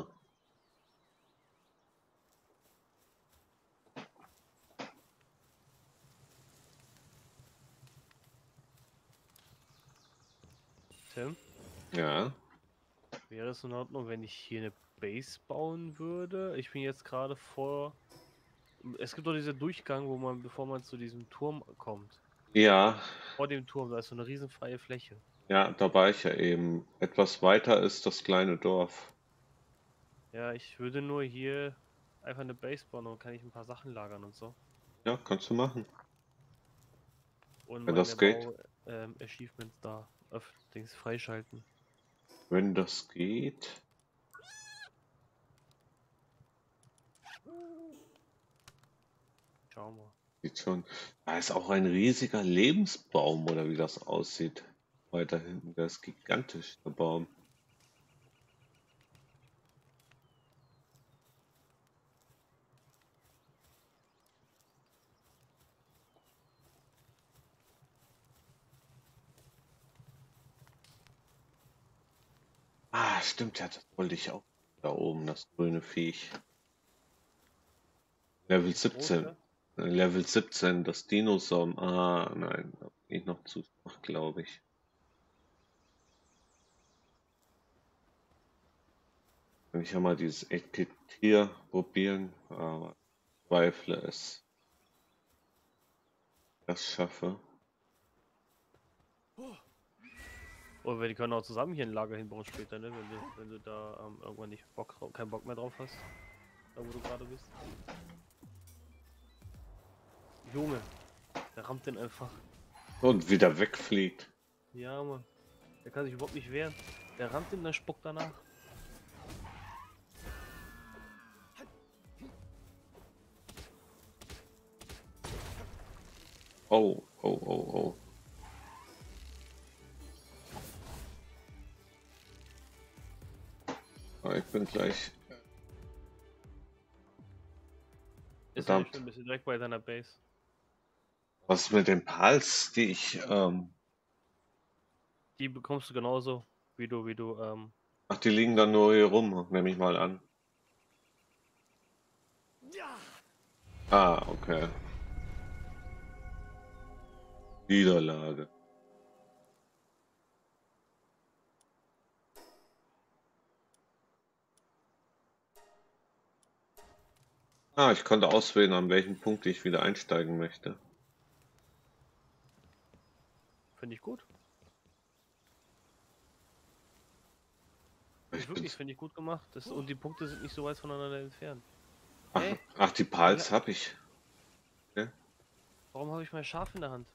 Tim, Ja. wäre es in Ordnung, wenn ich hier eine Base bauen würde? Ich bin jetzt gerade vor. Es gibt doch diesen Durchgang, wo man, bevor man zu diesem Turm kommt. Ja, Vor dem Turm, da ist so eine riesenfreie Fläche. ja, da war ich ja eben. Etwas weiter ist das kleine Dorf. Ja, ich würde nur hier einfach eine Base bauen und kann ich ein paar Sachen lagern und so. Ja, kannst du machen. Und Wenn das meine geht. Bau-Achievements da öff Dings freischalten. Wenn das geht. Schau mal. Sieht schon. Da ist auch ein riesiger Lebensbaum, oder wie das aussieht. Weiter hinten, der ist gigantisch, der Baum. Ah, stimmt, ja, das wollte ich auch. Da oben, das grüne Viech. Level Das siebzehn. große? Äh, Level siebzehn, das Dinosaur. Ah, nein, da bin ich noch zu schwach, glaube ich. Kann ich ja mal dieses Etikettier probieren, aber ich zweifle es. Das schaffe. Oder wir können auch zusammen hier ein Lager hinbauen später, ne? Wenn du, wenn du da ähm, irgendwann nicht Bock, drau- keinen Bock mehr drauf hast. Da wo du gerade bist. Junge, der rammt den einfach. Und wieder wegfliegt. Ja, Mann. Der kann sich überhaupt nicht wehren. Der rammt den, dann spuckt danach. Oh, oh, oh, oh. Ah, ich bin gleich. Ist ja nicht Verdammt. schlimm, bist du direkt bei deiner Base. Was ist mit den Pals, die ich. Ähm, Die bekommst du genauso, wie du, wie du, ähm, Ach, die liegen dann nur hier rum, nehme ich mal an. Ah, okay. Niederlage. Ah, ich konnte auswählen, an welchem Punkt ich wieder einsteigen möchte. Finde ich gut. Ich Wirklich, bin's. finde ich gut gemacht. Das, und die Punkte sind nicht so weit voneinander entfernt. Ach, Hey, ach, die wie, Pals habe ich. Okay. warum habe ich mein Schaf in der Hand?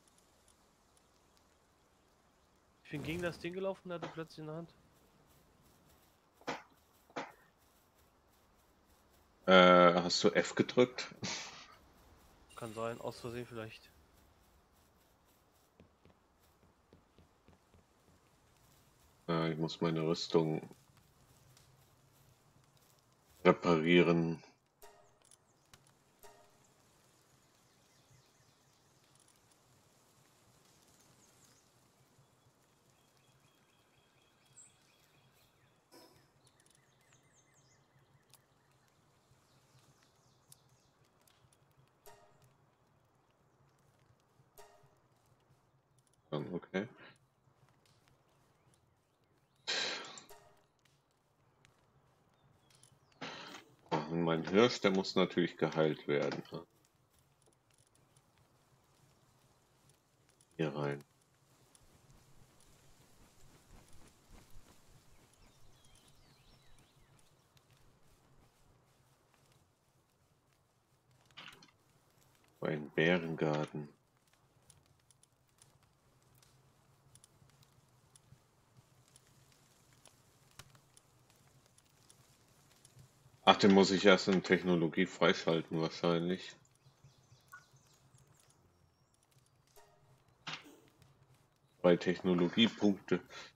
Ich bin gegen das Ding gelaufen und hatte plötzlich in der Hand. Äh, hast du F gedrückt? Kann sein, aus Versehen vielleicht. Äh, ich muss meine Rüstung reparieren. Okay. Und mein Hirsch, der muss natürlich geheilt werden. Ne? Hier rein. Ein Bärengarten. Ach, den muss ich erst in Technologie freischalten wahrscheinlich. Zwei Technologiepunkte.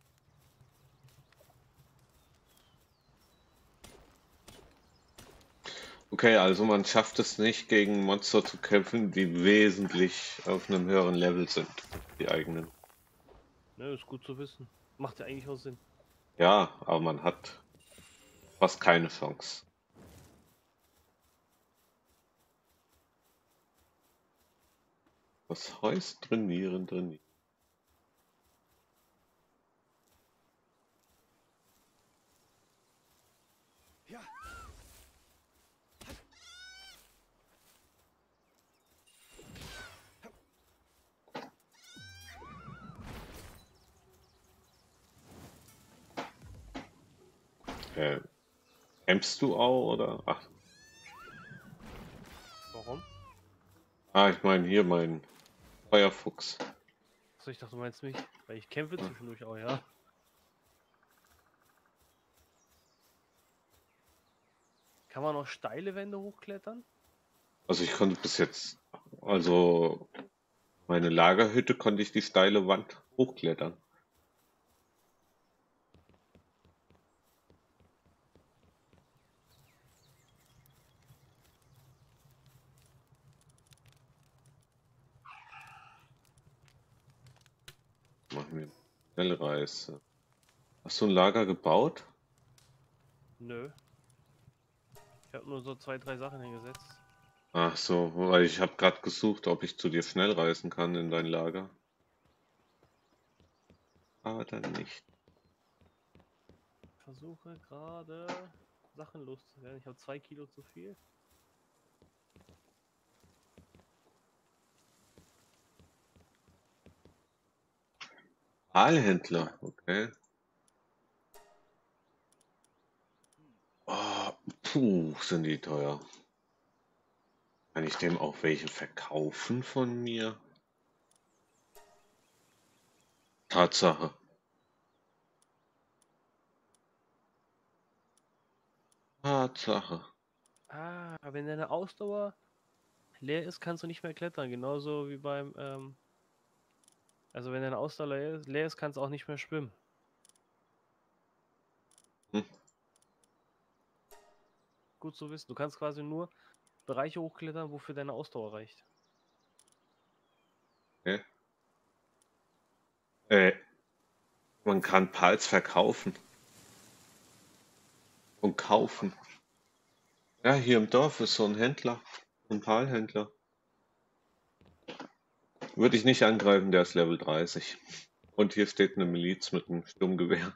Okay, also man schafft es nicht, gegen Monster zu kämpfen, die wesentlich auf einem höheren Level sind. Die eigenen. Ne, ist gut zu wissen. Macht ja eigentlich auch Sinn. Ja, aber man hat fast keine Chance. Was heißt trainieren, trainieren? Äh, campst du auch oder? Ach, Warum? ah, ich meine hier mein Feuerfuchs. Achso, ich dachte, du meinst mich. Weil ich kämpfe zwischendurch auch, ja. Kann man noch steile Wände hochklettern? Also ich konnte bis jetzt, also meine Lagerhütte konnte ich die steile Wand hochklettern. Machen wir Schnellreise. Hast du ein Lager gebaut? Nö. Ich habe nur so zwei, drei Sachen hingesetzt. Ach so, weil ich habe gerade gesucht, ob ich zu dir schnell reisen kann in dein Lager. Aber dann nicht. Ich versuche gerade Sachen loszuwerden. Ich habe zwei Kilo zu viel. Aalhändler, okay. Oh, puh, sind die teuer. Kann ich dem auch welche verkaufen von mir? Tatsache. Tatsache. Ah, wenn deine Ausdauer leer ist, kannst du nicht mehr klettern. Genauso wie beim, ähm, also wenn deine Ausdauer leer ist, leer ist, kannst du auch nicht mehr schwimmen. Hm, Gut zu wissen. Du kannst quasi nur Bereiche hochklettern, wofür deine Ausdauer reicht. okay. Äh, man kann Pals verkaufen. Und kaufen. Ja, hier im Dorf ist so ein Händler, ein Palhändler. Würde ich nicht angreifen, der ist Level dreißig. Und hier steht eine Miliz mit einem Sturmgewehr.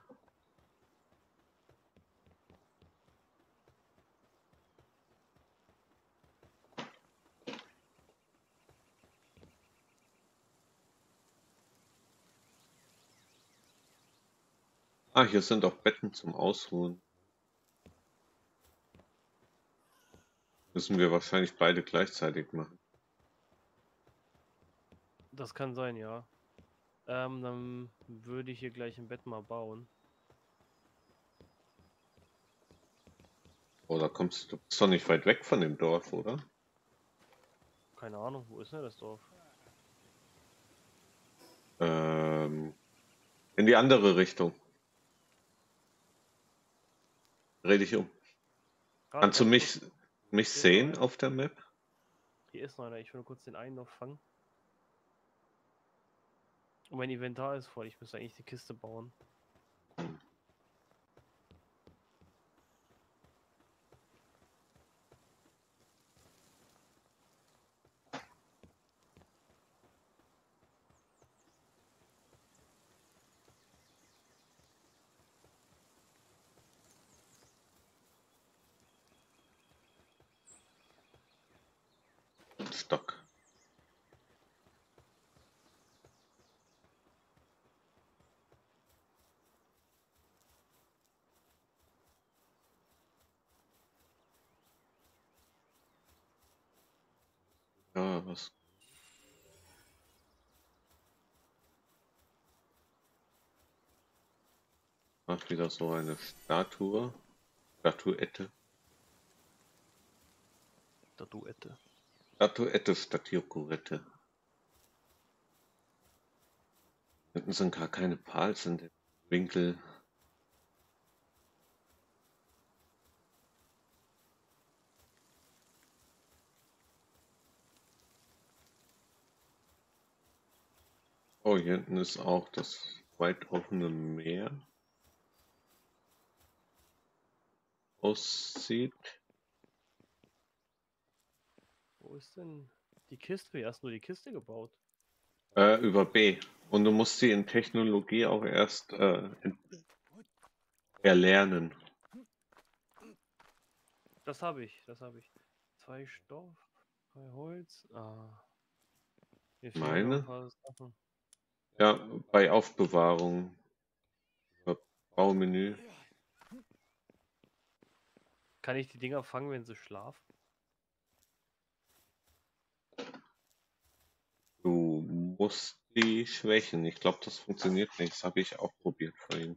Ah, hier sind auch Betten zum Ausruhen. Müssen wir wahrscheinlich beide gleichzeitig machen. Das kann sein, ja. Ähm, dann würde ich hier gleich ein Bett mal bauen. Oder kommst du, du bist doch nicht weit weg von dem Dorf, oder? Keine Ahnung, wo ist denn das Dorf? Ähm, in die andere Richtung. Dreh dich um. Warte, Kannst du warte kurz. mich, mich Hier ist noch sehen einer. auf der Map? Hier ist noch einer. Ich will nur kurz den einen noch fangen. Und mein Inventar ist voll. Ich müsste eigentlich die Kiste bauen. Stock. Ja, was? Ach, wieder so eine Statue. Statuette. Statuette. Statuette statt Joghurette. Hinten sind gar keine Pals in dem Winkel. Oh, hier hinten ist auch das weit offene Meer. Aussieht. Wo ist denn die Kiste? Wie hast du nur die Kiste gebaut? Äh, über B. Und du musst sie in Technologie auch erst äh, in- erlernen. Das habe ich, das habe ich. Zwei Stoff, zwei Holz. Ah. Mir fehlen noch ein Meine? paar Sachen. Ja, bei Aufbewahrung. Über Baumenü. Kann ich die Dinger fangen, wenn sie schlafen? Du musst die schwächen. Ich glaube, das funktioniert nicht. Das habe ich auch probiert vorhin.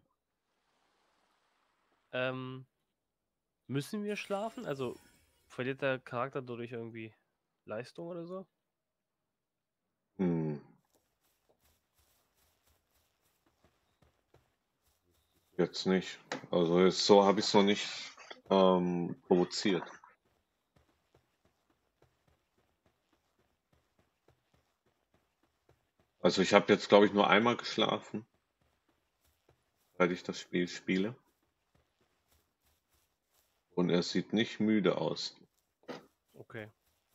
Ähm, müssen wir schlafen? Also verliert der Charakter dadurch irgendwie Leistung oder so? Hm, jetzt nicht. Also jetzt, so habe ich es noch nicht ähm, provoziert. Also ich habe jetzt, glaube ich, nur einmal geschlafen, seit ich das Spiel spiele. Und er sieht nicht müde aus. Okay.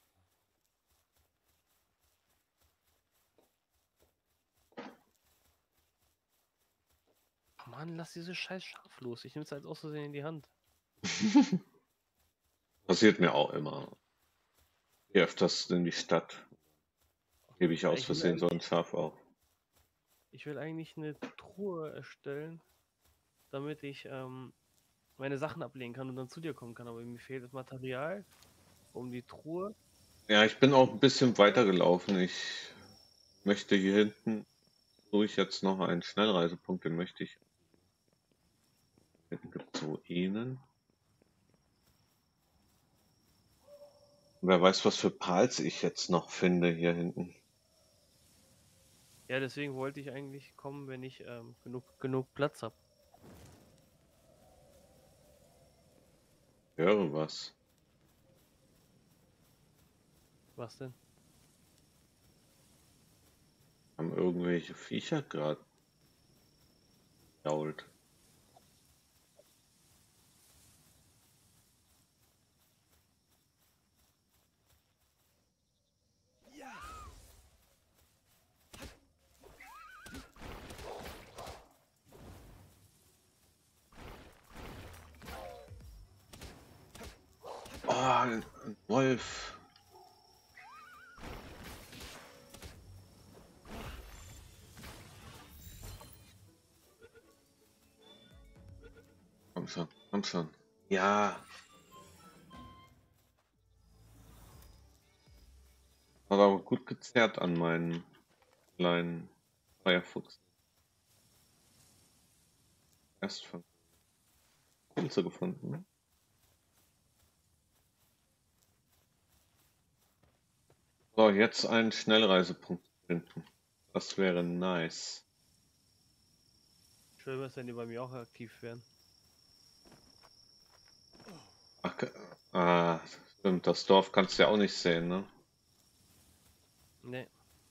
Mann, lass diese scheiß Schaf los. Ich nehme es als aus Versehen in die Hand. Passiert mir auch immer. Hier öfters in die Stadt gebe ich Ja, aus ich will Versehen so ein eigentlich, Schaf auf. ich will eigentlich eine Truhe erstellen, damit ich ähm, meine Sachen ablegen kann und dann zu dir kommen kann. Aber mir fehlt das Material, um die Truhe. Ja, ich bin auch ein bisschen weiter gelaufen. Ich möchte hier hinten, suche ich jetzt noch einen Schnellreisepunkt, den möchte ich. Hinten gibt es Ruinen. Wer weiß, was für Pals ich jetzt noch finde hier hinten. Ja, deswegen wollte ich eigentlich kommen, wenn ich ähm, genug, genug Platz habe. Höre was. Was denn? Haben irgendwelche Viecher gerade jault. ein ein Wolf. Komm schon, komm schon. Ja. Hat aber gut gezerrt an meinen kleinen Firefox. Erst von Pilze gefunden. Ne? So, jetzt einen Schnellreisepunkt finden. Das wäre nice. Schön, dass wenn die bei mir auch aktiv wären. Ach, ah, stimmt, das Dorf kannst du ja auch nicht sehen, ne? Nee.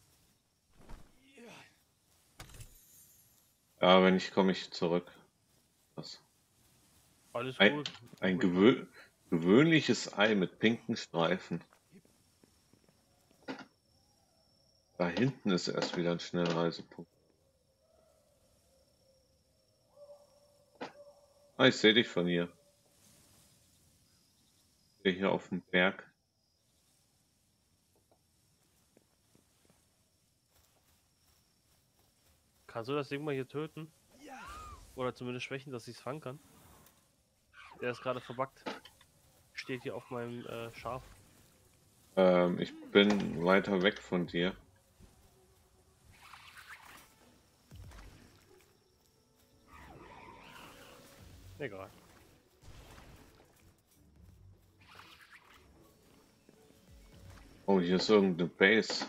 Ja, wenn ich komme ich zurück. Das. Alles Ein, gut. ein gewö gewöhnliches Ei mit pinken Streifen. Da hinten ist erst wieder ein Schnellreisepunkt. Ah, ich sehe dich von hier. Ich stehe hier auf dem Berg. Kannst du das Ding mal hier töten? Oder zumindest schwächen, dass ich es fangen kann? Der ist gerade verbuggt. Steht hier auf meinem äh, Schaf. Ähm, ich bin weiter weg von dir. Egal. Oh, hier ist irgendeine Base.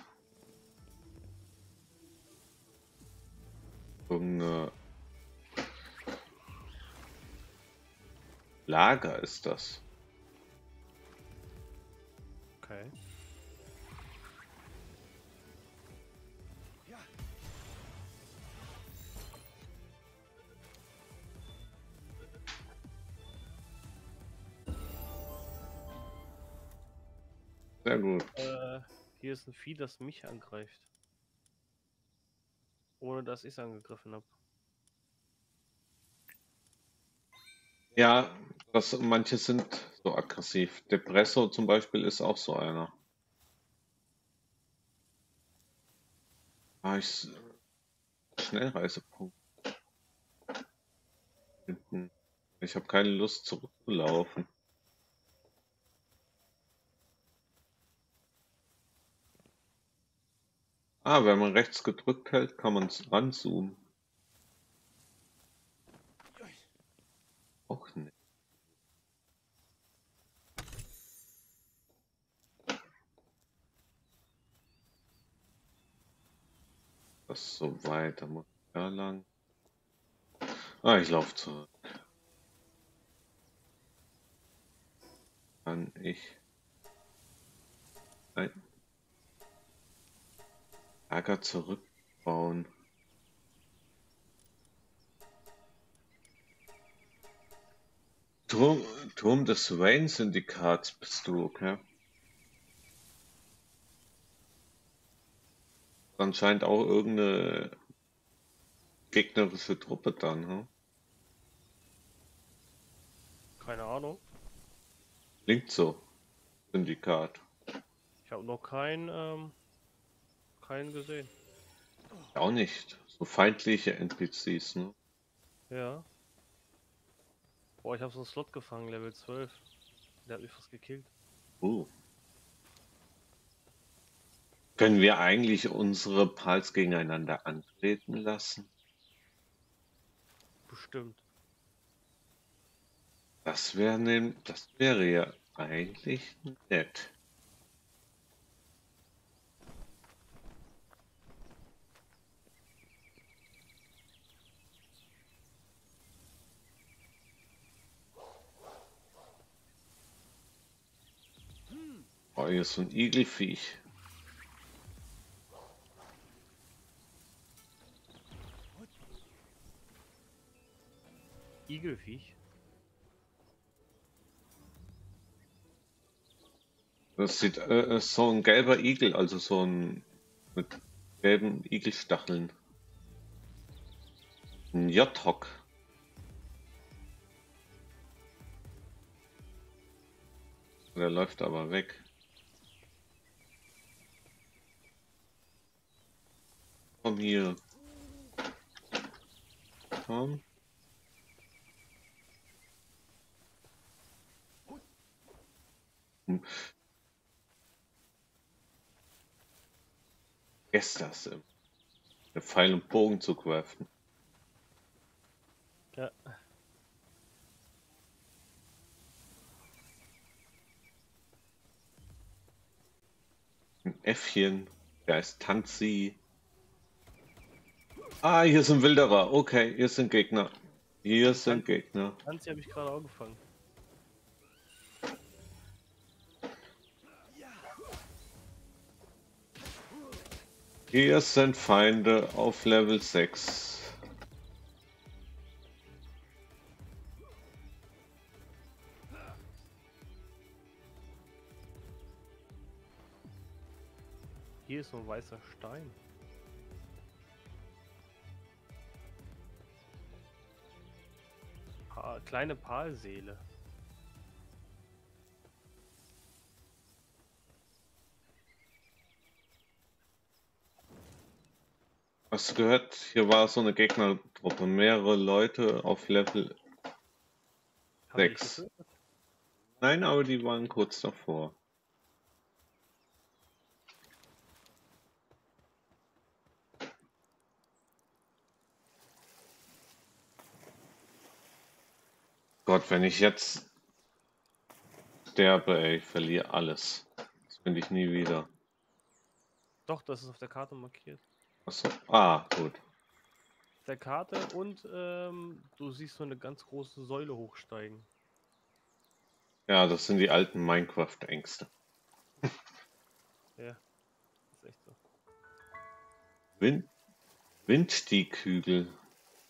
Irgendeine Lager ist das. Okay. Sehr gut. Äh, hier ist ein Vieh, das mich angreift. Ohne dass ich es angegriffen habe. Ja, das, manche sind so aggressiv. Depresso zum Beispiel ist auch so einer. Ah, ich, Schnellreisepunkt. Hinten. Ich habe keine Lust zurückzulaufen. Ah, wenn man rechts gedrückt hält, kann man ranzoomen. Auch nicht. Das ist so weit, da muss ich da lang. Ah, ich laufe zurück. Kann ich ein Lager zurückbauen? Turm, Turm des Wayne-Syndikats bist du, okay? Anscheinend auch irgendeine gegnerische Truppe dann, hm? Keine Ahnung. Klingt so. Syndikat. Ich habe noch keinen, ähm, keinen gesehen. Auch nicht. So feindliche N P Cs, ne? Ja. Boah, ich habe so einen Slot gefangen, Level zwölf. Der hat mich fast gekillt. Uh. Können wir eigentlich unsere Pals gegeneinander antreten lassen? Bestimmt. Das wäre ne, das wäre ja eigentlich nett. Oh, hier ist so ein Igelfiech. Igelfiech. Das sieht äh, ist so ein gelber Igel, also so ein mit gelben Igelstacheln. Ein J-Hock. Der läuft aber weg. Komm hier. Komm. Hm. Vergesst das, äh, mit Pfeil und Bogen zu werfen. Ja. Ein Äffchen. Der ist Tanzi. Ah, hier sind Wilderer. Okay, hier sind Gegner. Hier sind Gegner. Tanzi habe ich gerade auch gefangen. Hier sind Feinde auf Level sechs. Hier ist so ein weißer Stein. Pa kleine Palseele. Hast du gehört? Hier war so eine Gegnertruppe. Mehrere Leute auf Level Haben die dich sechs. getötet? Nein, aber die waren kurz davor. Gott, wenn ich jetzt sterbe, ey, ich verliere alles. Das finde ich nie wieder. Doch, das ist auf der Karte markiert. Achso. Ah, gut. Auf der Karte und ähm, du siehst so eine ganz große Säule hochsteigen. Ja, das sind die alten Minecraft-Ängste. Ja, ist echt so. Wind Windstiegkügel.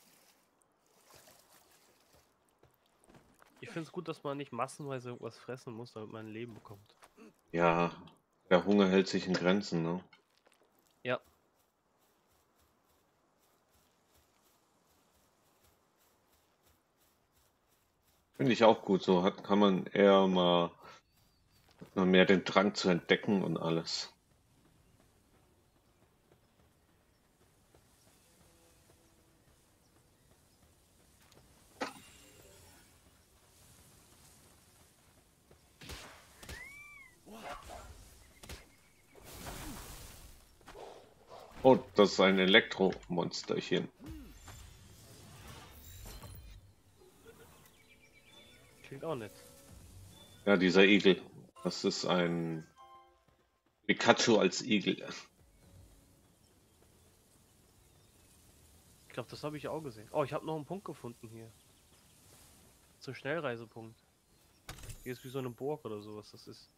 Ich finde es gut, dass man nicht massenweise irgendwas fressen muss, damit man ein Leben bekommt. Ja, der Hunger hält sich in Grenzen, ne? Ja. Finde ich auch gut. So hat, kann man eher mal, hat man mehr den Drang zu entdecken und alles. Oh, das ist ein Elektromonsterchen. Klingt auch nett. Ja, dieser Igel. Das ist ein Pikachu als Igel. Ich glaube, das habe ich auch gesehen. Oh, ich habe noch einen Punkt gefunden hier. Zum Schnellreisepunkt. Hier ist wie so eine Burg oder sowas. Das ist.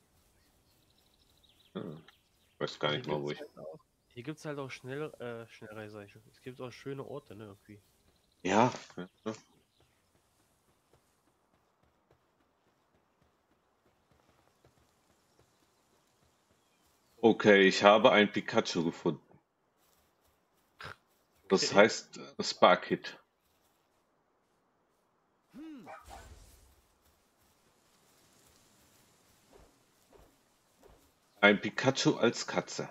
Hm, ich weiß gar nicht mal, wo ich. Halt auch, hier gibt es halt auch schnell, äh, Schnellreise. Es gibt auch schöne Orte, ne, irgendwie. Ja. Ja. Okay, ich habe ein Pikachu gefunden. Das Okay. heißt äh, Sparkit. Ein Pikachu als Katze.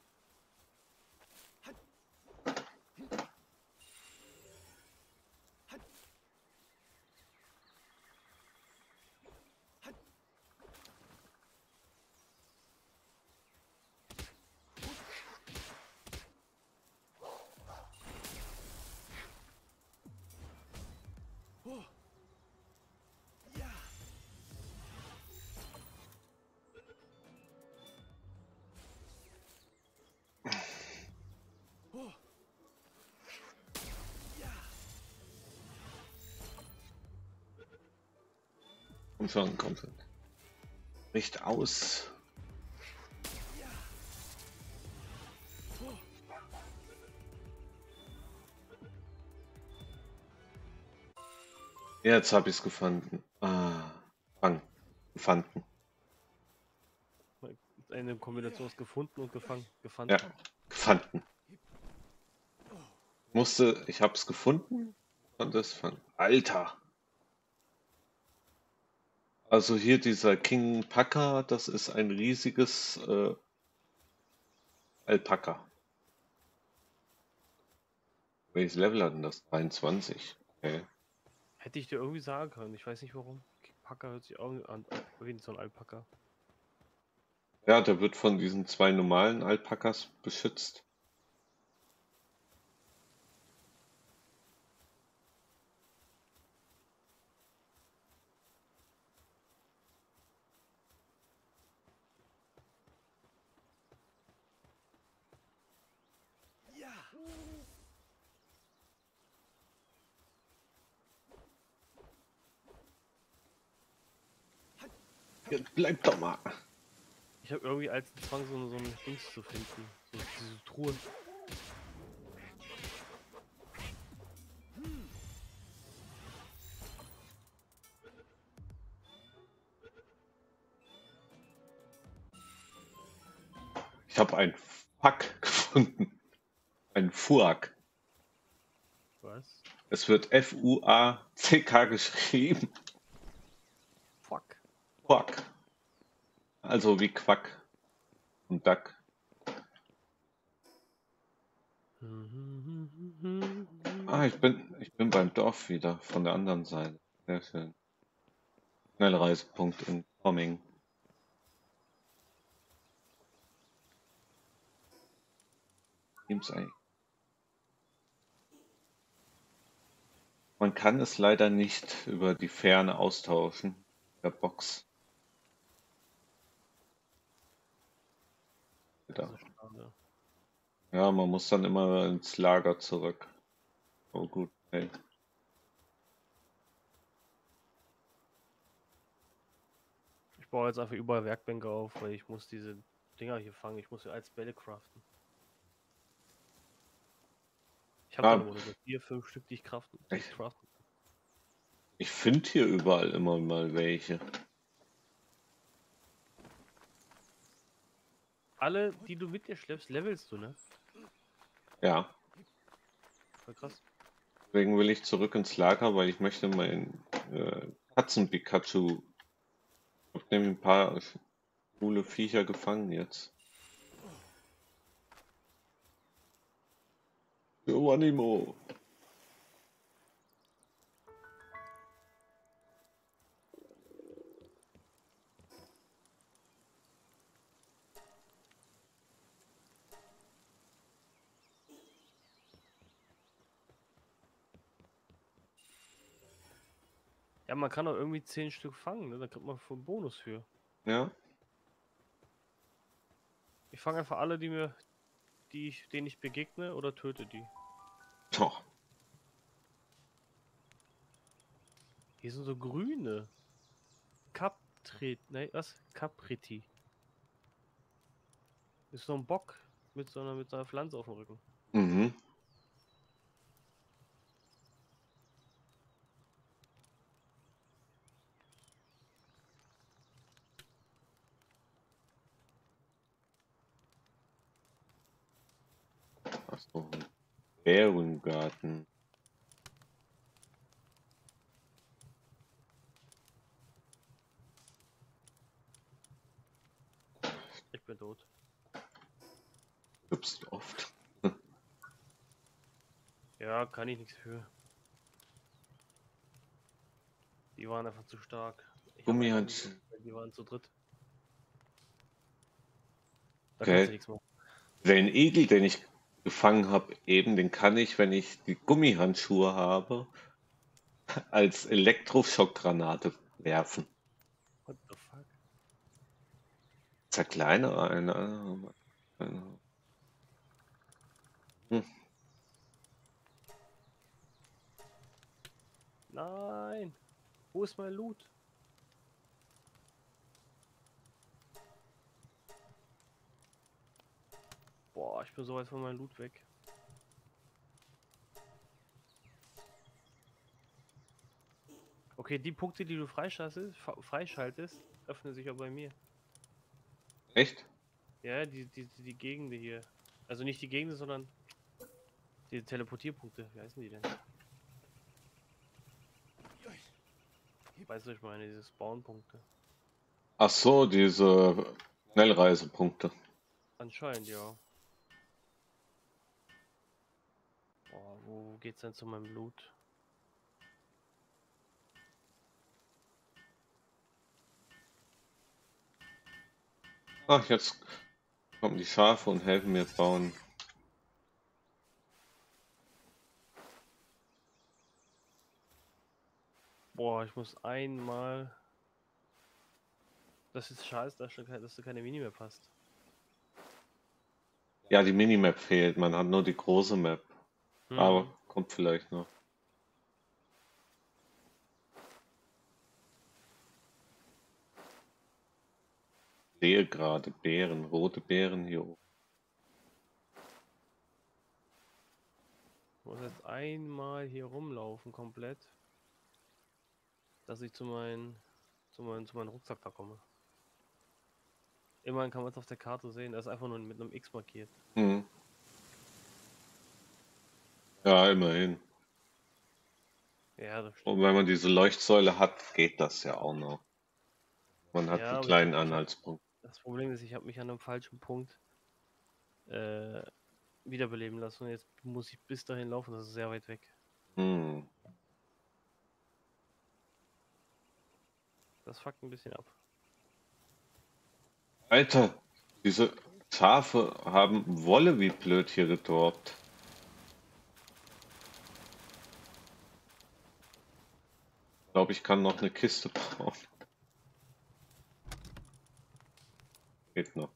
Komm schon, komm schon. Richt aus. Jetzt habe ich es gefunden. Ah, fang. Gefunden. Eine Kombination aus gefunden und gefangen. Gefangen. Ja, gefunden. Musste, ich habe es gefunden und es fangen. Alter. Also hier dieser King Paka, das ist ein riesiges äh, Alpaka. Welches Level hat denn das? dreiundzwanzig. Okay. Hätte ich dir irgendwie sagen können. Ich weiß nicht warum. Packer hört sich auch an, wie so ein Alpaka. Ja, der wird von diesen zwei normalen Alpakas beschützt. Jetzt bleib doch mal. Ich habe irgendwie als Zwang, so, so ein Dings zu finden. So diese Truhe. Ich habe ein Fuck gefunden. Ein Fuak. Was? Es wird F U A C K geschrieben. Fuck. Fuck. Also wie Quack und Duck. Ah, ich bin, ich bin beim Dorf wieder, von der anderen Seite. Sehr schön. Schnellreisepunkt in Coming. Teams eigentlich. Man kann es leider nicht über die Ferne austauschen. Der Box. Das ist schade. Ja, man muss dann immer ins Lager zurück. Oh gut, hey. Ich baue jetzt einfach überall Werkbänke auf, weil ich muss diese Dinger hier fangen. Ich muss sie als Bälle craften. Ich habe Ah, dann immer nur so vier, fünf Stück, die ich craften. Die ich craften. ich finde hier überall immer mal welche. Alle, die du mit dir schleppst, levelst du, ne? Ja, Voll krass. deswegen will ich zurück ins Lager, weil ich möchte meinen äh, Katzen-Pikachu. Ich habe nämlich ein paar coole Viecher gefangen jetzt. Geronimo. Ja, man kann doch irgendwie zehn Stück fangen, ne? Da kriegt man einen Bonus für. Ja, Ich fange einfach alle, die mir, die ich, denen ich begegne, oder töte die. doch. Hier sind so grüne. Captret, ne, was? Capriti. Ist so ein Bock mit so einer, mit so einer Pflanze auf dem Rücken. Mhm. Achso, Bärengarten. Ich bin tot. Gibt's oft. Ja, kann ich nichts für. Die waren einfach zu stark. Ich habe einen Gummihandschuhe. umgebracht, die waren zu dritt. Da kannst du Okay. nichts machen. Den Igel, den ich gefangen habe, eben, den kann ich, wenn ich die Gummihandschuhe habe, als Elektroschockgranate werfen. What the fuck? Zerkleinere eine. Hm. Nein! Wo ist mein Loot? Boah, ich bin so weit von meinem Loot weg. Okay, die Punkte, die du freischaltest, freischaltest öffnen sich auch bei mir. Echt? Ja, die, die, die Gegenden hier. Also nicht die Gegenden, sondern die Teleportierpunkte. Wie heißen die denn? Weißt du, ich meine, diese Spawnpunkte. Ach so, diese Schnellreisepunkte. Anscheinend, ja. Boah, wo geht's denn zu meinem Blut? Ach, jetzt kommen die Schafe und helfen mir bauen. Boah, ich muss einmal. Das ist scheiße, dass du keine, dass du keine Minimap hast. Ja, die Minimap fehlt, man hat nur die große Map. Aber Hm. kommt vielleicht noch. Sehe gerade Beeren, rote Beeren hier oben. Ich muss jetzt einmal hier rumlaufen komplett, dass ich zu meinem zu meinem zu meinem Rucksack da komme. Immerhin kann man es auf der Karte sehen, er ist einfach nur mit einem X markiert. Hm. Ja, immerhin. Ja, das Und stimmt. wenn man diese Leuchtsäule hat, geht das ja auch noch. Man hat einen Ja, aber ich kleinen habe ich hab, Anhaltspunkt. das Problem ist, ich habe mich an einem falschen Punkt äh, wiederbeleben lassen und jetzt muss ich bis dahin laufen, das ist sehr weit weg. Hm. Das fuckt ein bisschen ab. Alter, diese Schafe haben Wolle wie blöd hier gedroppt. Ich glaube, ich kann noch eine Kiste bauen. Geht noch.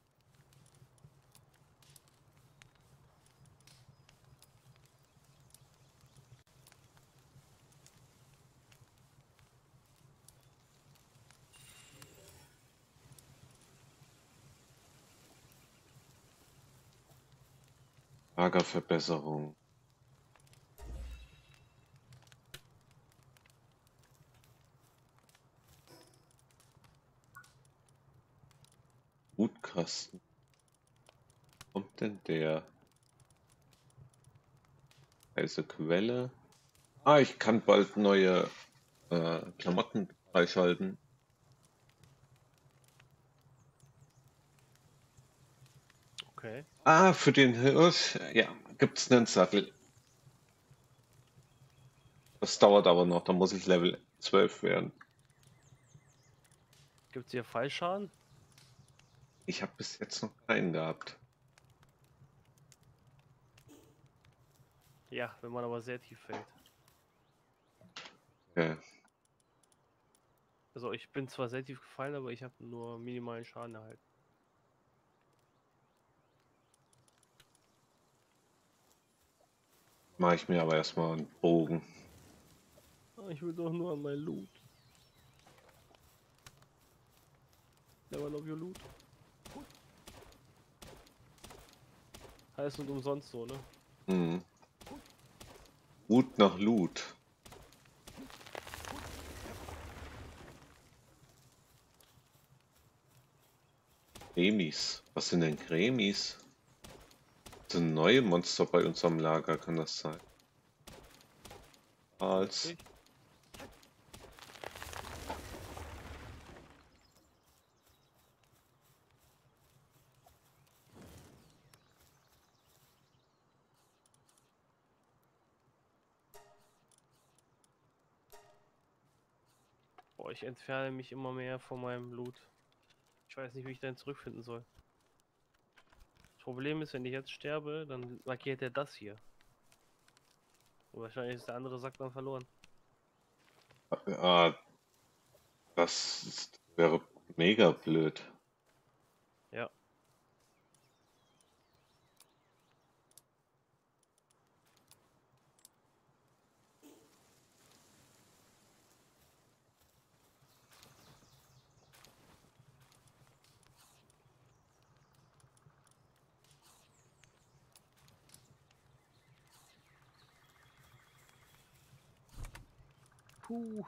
Lagerverbesserung. Brutkasten. Wo kommt denn der? Heiße Quelle. Ah, ich kann bald neue äh, Klamotten freischalten. Okay. Ah, für den Hirsch, ja, gibt's einen Sattel. Das dauert aber noch, da muss ich Level zwölf werden. Gibt es hier Fallschaden? Ich habe bis jetzt noch keinen gehabt. Ja, wenn man aber sehr tief fällt. Okay. Also ich bin zwar sehr tief gefallen, aber ich habe nur minimalen Schaden erhalten. Mache ich mir aber erstmal einen Bogen. Ah, ich will doch nur an mein Loot. Never love your Loot. Heißt und umsonst so, ne? Hm. Wut nach Loot. Cremis. Was sind denn Cremis? Das sind neue Monster bei unserem Lager, kann das sein? Als. Ich? Boah, ich entferne mich immer mehr von meinem Loot. Ich weiß nicht, wie ich den zurückfinden soll. Das Problem ist, wenn ich jetzt sterbe, dann markiert er das hier. Und wahrscheinlich ist der andere Sack dann verloren. Ah, das ist, wäre mega blöd. Ja. Puh.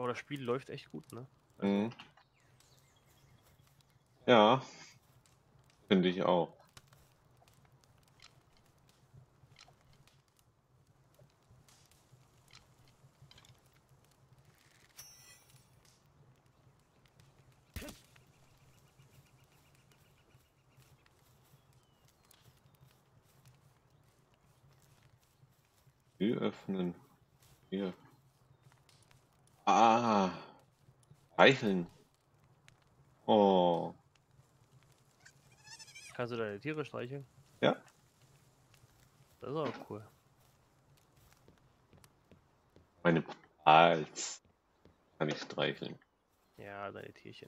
Aber das Spiel läuft echt gut, ne? Also, Mhm. Ja, finde ich auch. Tür öffnen. Hier. Ah, Eicheln. Oh, kannst du deine Tiere streicheln? ja. Das ist auch cool. Meine Pals kann ich streicheln. Ja, deine Tierchen.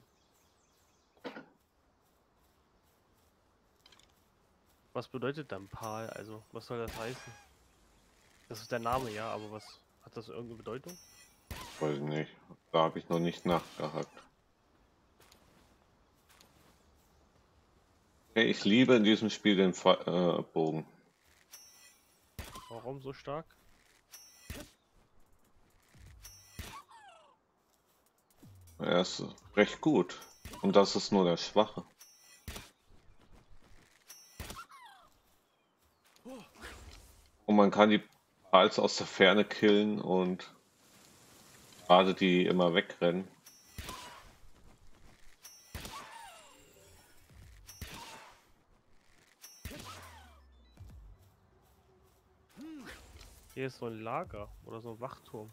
Was bedeutet dann Pal? Also, was soll das heißen? Das ist der Name, ja, aber was hat das irgendeine Bedeutung? Weiß nicht. Da habe ich noch nicht nachgehakt. Hey, ich liebe in diesem Spiel den Fa äh, Bogen. Warum so stark? Er ist recht gut. Und das ist nur der Schwache. Und man kann die Pals aus der Ferne killen und gerade die immer wegrennen. Hier ist so ein Lager oder so ein Wachturm.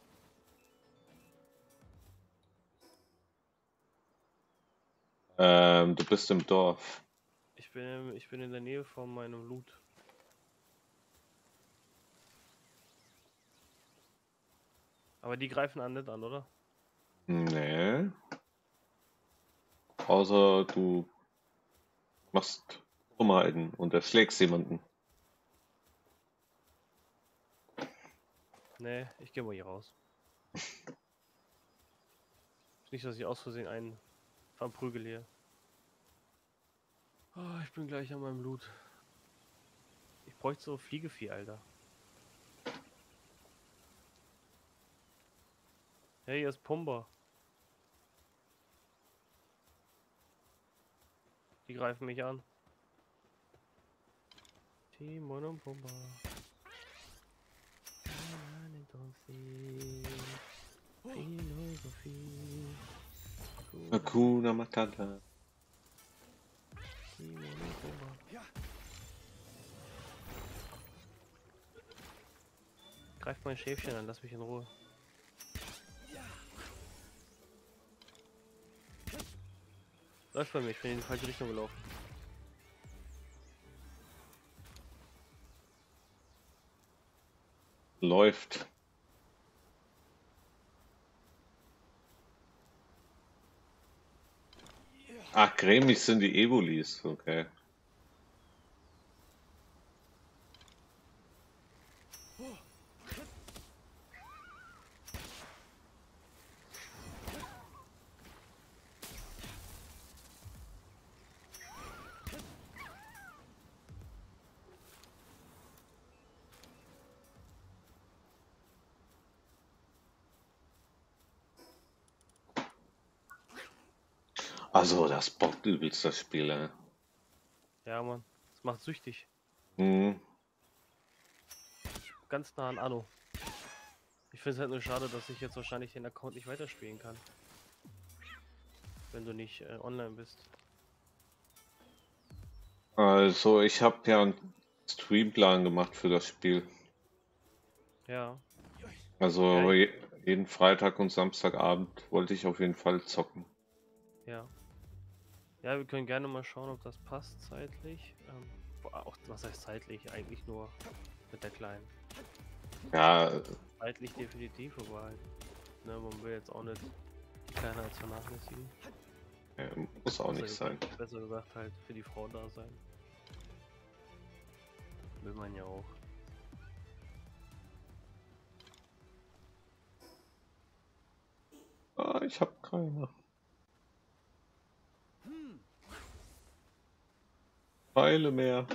Ähm, du bist im Dorf. Ich bin, ich bin in der Nähe von meinem Loot. Aber die greifen an nicht an, oder? Nee. Außer du machst Dummheiten und erschlägst jemanden. Nee, ich gehe mal hier raus. Nicht, dass ich aus Versehen einen verprügel hier. Oh, ich bin gleich an meinem Loot. Ich bräuchte so Fliegevieh, Alter. Hey, hier ist Pumba. Die greifen mich an. Timon und Pumba. Philosophie. Hakuna Matata. Timon und Pumba. Greift mein Schäfchen an, lass mich in Ruhe. Läuft bei mir, ich bin in die falsche Richtung gelaufen. Läuft. Ach, cremig sind die Evolis. Okay. Also, das bockt übelst, das Spiel, ey. Ja, Mann. Das macht süchtig. Hm. Ganz nah an Anno. Ich finde es halt nur schade, dass ich jetzt wahrscheinlich den Account nicht weiterspielen kann. Wenn du nicht äh, online bist. Also, ich habe ja einen Streamplan gemacht für das Spiel. Ja. Ja, Also, ich, je, jeden Freitag und Samstagabend wollte ich auf jeden Fall zocken. ja. Ja, wir können gerne mal schauen, ob das passt zeitlich. Ähm, boah, auch, was heißt zeitlich? Eigentlich nur mit der Kleinen. Ja, Zeitlich definitiv, aber halt, ne, man will jetzt auch nicht die Kleine als vernachlässigen. äh, muss auch Besser nicht sein. gesagt, besser gesagt halt für die Frau da sein. Will man ja auch. Ah, ich habe keine. Pfeile mehr.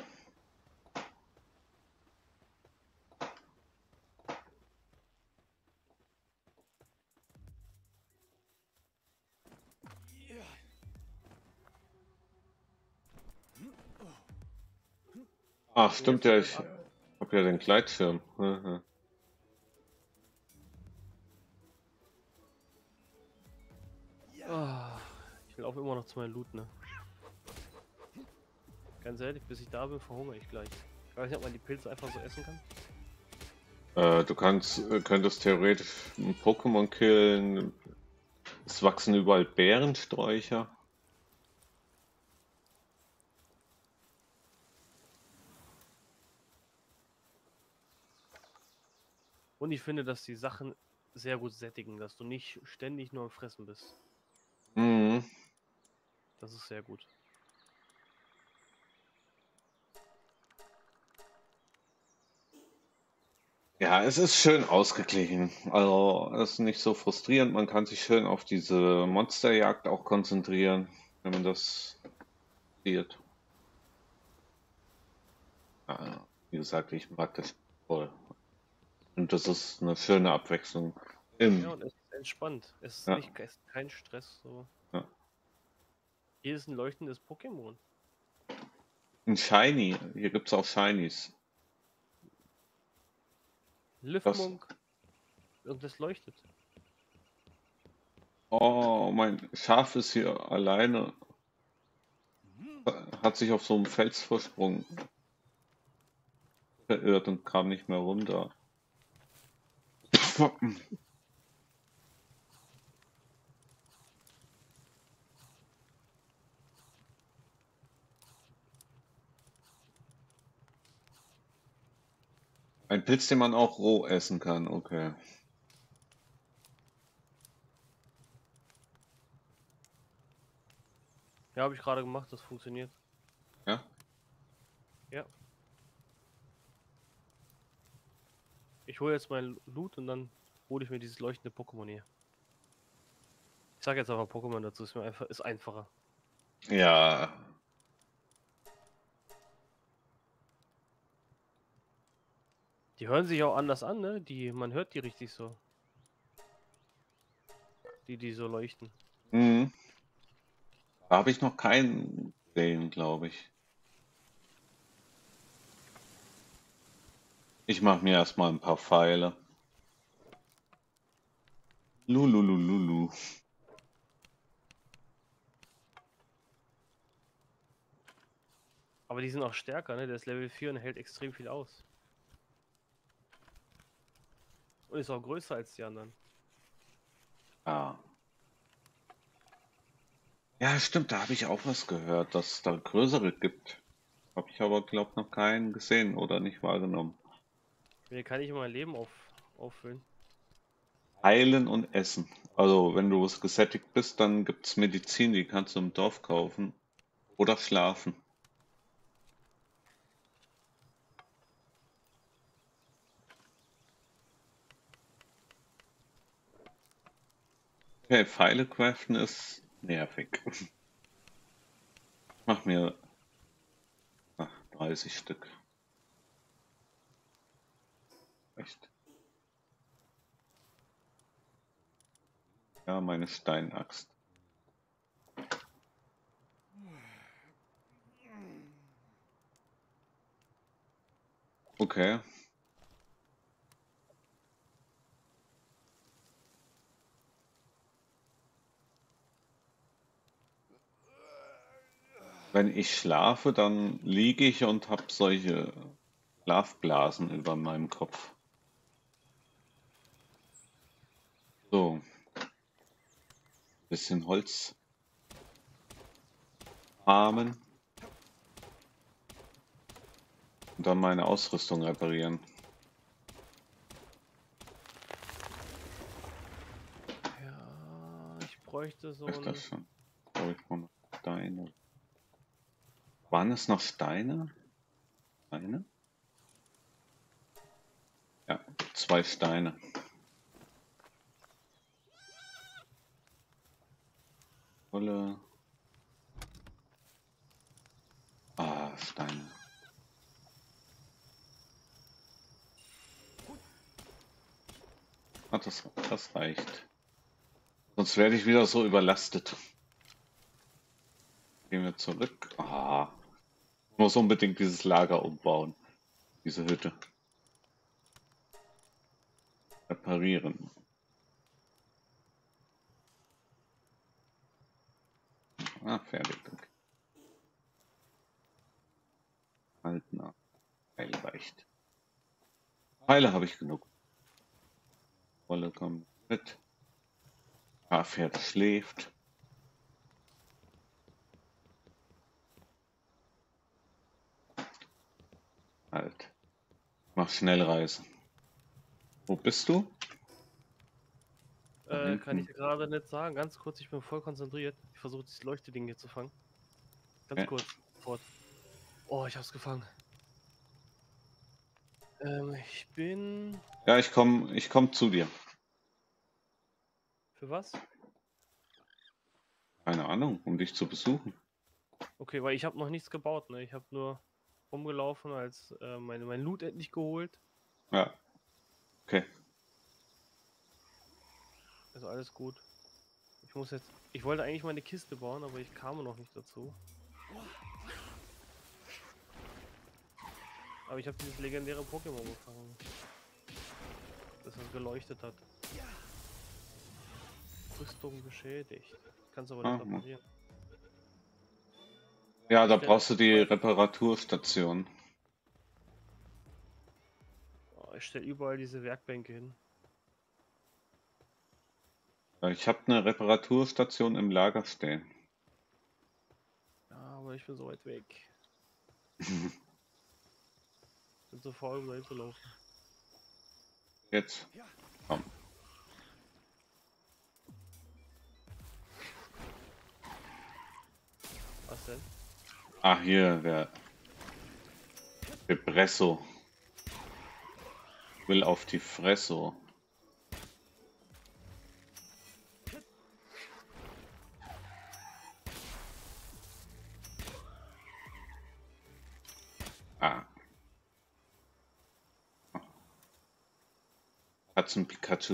Ach, Und stimmt jetzt ja, fällt ich ab. habe ja den Gleitschirm. Mhm. Ah, ich laufe immer noch zu meinem Loot, ne? Ganz ehrlich, bis ich da bin, verhungere ich gleich. Ich weiß nicht, ob man die Pilze einfach so essen kann. Äh, du kannst, äh, könntest theoretisch ein Pokémon killen. Es wachsen überall Beerensträucher. Und ich finde, dass die Sachen sehr gut sättigen, dass du nicht ständig nur am Fressen bist. Mhm. Das ist sehr gut. Ja, es ist schön ausgeglichen. Also, es ist nicht so frustrierend. Man kann sich schön auf diese Monsterjagd auch konzentrieren, wenn man das sieht. Ja, wie gesagt, ich mag das voll. Und das ist eine schöne Abwechslung. Ja, Im, und es ist entspannt. Es ist ja, nicht es ist kein Stress. So. ja. Hier ist ein leuchtendes Pokémon. Ein Shiny. Hier gibt es auch Shinies. Das, Liftmunk. Und das leuchtet. oh, mein Schaf ist hier alleine. Hat sich auf so einem Felsvorsprung verirrt und kam nicht mehr runter. Ein Pilz, den man auch roh essen kann, okay. Ja, habe ich gerade gemacht, das funktioniert. Ja? Ja. Ich hole jetzt meinen Loot und dann hole ich mir dieses leuchtende Pokémon hier. Ich sage jetzt einfach Pokémon dazu, ist mir einfach, ist einfacher. Ja. Die hören sich auch anders an, ne? Die, man hört die richtig so. Die, die so leuchten. Mhm. Da habe ich noch keinen gesehen, glaube ich. Ich mache mir erstmal ein paar Pfeile. Lululululu. Aber die sind auch stärker, ne? Der ist Level vier und hält extrem viel aus. Und ist auch größer als die anderen. Ah. Ja, stimmt, da habe ich auch was gehört, dass es da größere gibt. Habe ich aber, glaube noch keinen gesehen oder nicht wahrgenommen. Hier kann ich mein Leben auf, auffüllen. Heilen und essen. Also, wenn du gesättigt bist, dann gibt es Medizin, die kannst du im Dorf kaufen. Oder schlafen. Okay, Pfeile craften ist nervig. Ich mach mir ach, dreißig Stück. Echt. Ja, meine Steinaxt. Okay. Wenn ich schlafe, dann liege ich und habe solche Schlafblasen über meinem Kopf. So, bisschen Holz farmen und dann meine Ausrüstung reparieren. Ja, ich bräuchte so Ist das ein. schon? Brauche ich noch Steine? Waren es noch Steine? Steine? Ja, zwei Steine. Wolle. Ah, Steine. Ah, das, das reicht. Sonst werde ich wieder so überlastet. Gehen wir zurück. Ah, muss unbedingt dieses Lager umbauen. Diese Hütte. Reparieren. Ah, fertig. Okay. Halten ab. Pfeil reicht. Pfeile habe ich genug. Wolle kommt mit. Ah, Pferd schläft. Halt. Mach Schnellreise. Wo bist du? Da Äh, kann ich hinten. gerade nicht sagen. Ganz kurz, ich bin voll konzentriert. Ich versuche dieses Leuchteding hier zu fangen. Ganz Ja, kurz. Fort. Oh, ich hab's gefangen. Ähm, ich bin. ja ich komme ich komm zu dir. Für was? Keine Ahnung, um dich zu besuchen. Okay, weil ich habe noch nichts gebaut, ne? Ich habe nur rumgelaufen, als äh, meine, mein Loot endlich geholt. Ja, okay. Also alles gut. Ich muss jetzt. Ich wollte eigentlich meine Kiste bauen, aber ich kam noch nicht dazu. Aber ich habe dieses legendäre Pokémon gefangen, das das geleuchtet hat. Rüstung beschädigt. Kannst aber nicht Ah, reparieren. ja, Ich da stelle brauchst du die Reparaturstation. oh, ich stell überall diese Werkbänke hin. Ja, ich habe eine Reparaturstation im Lager stehen. Ja, aber ich bin so weit weg. Bin so faul, um dahin zu laufen. Jetzt. Komm. Was denn? Ah, hier, der Depresso. Will auf die Fresso. Ah. Katzen Pikachu.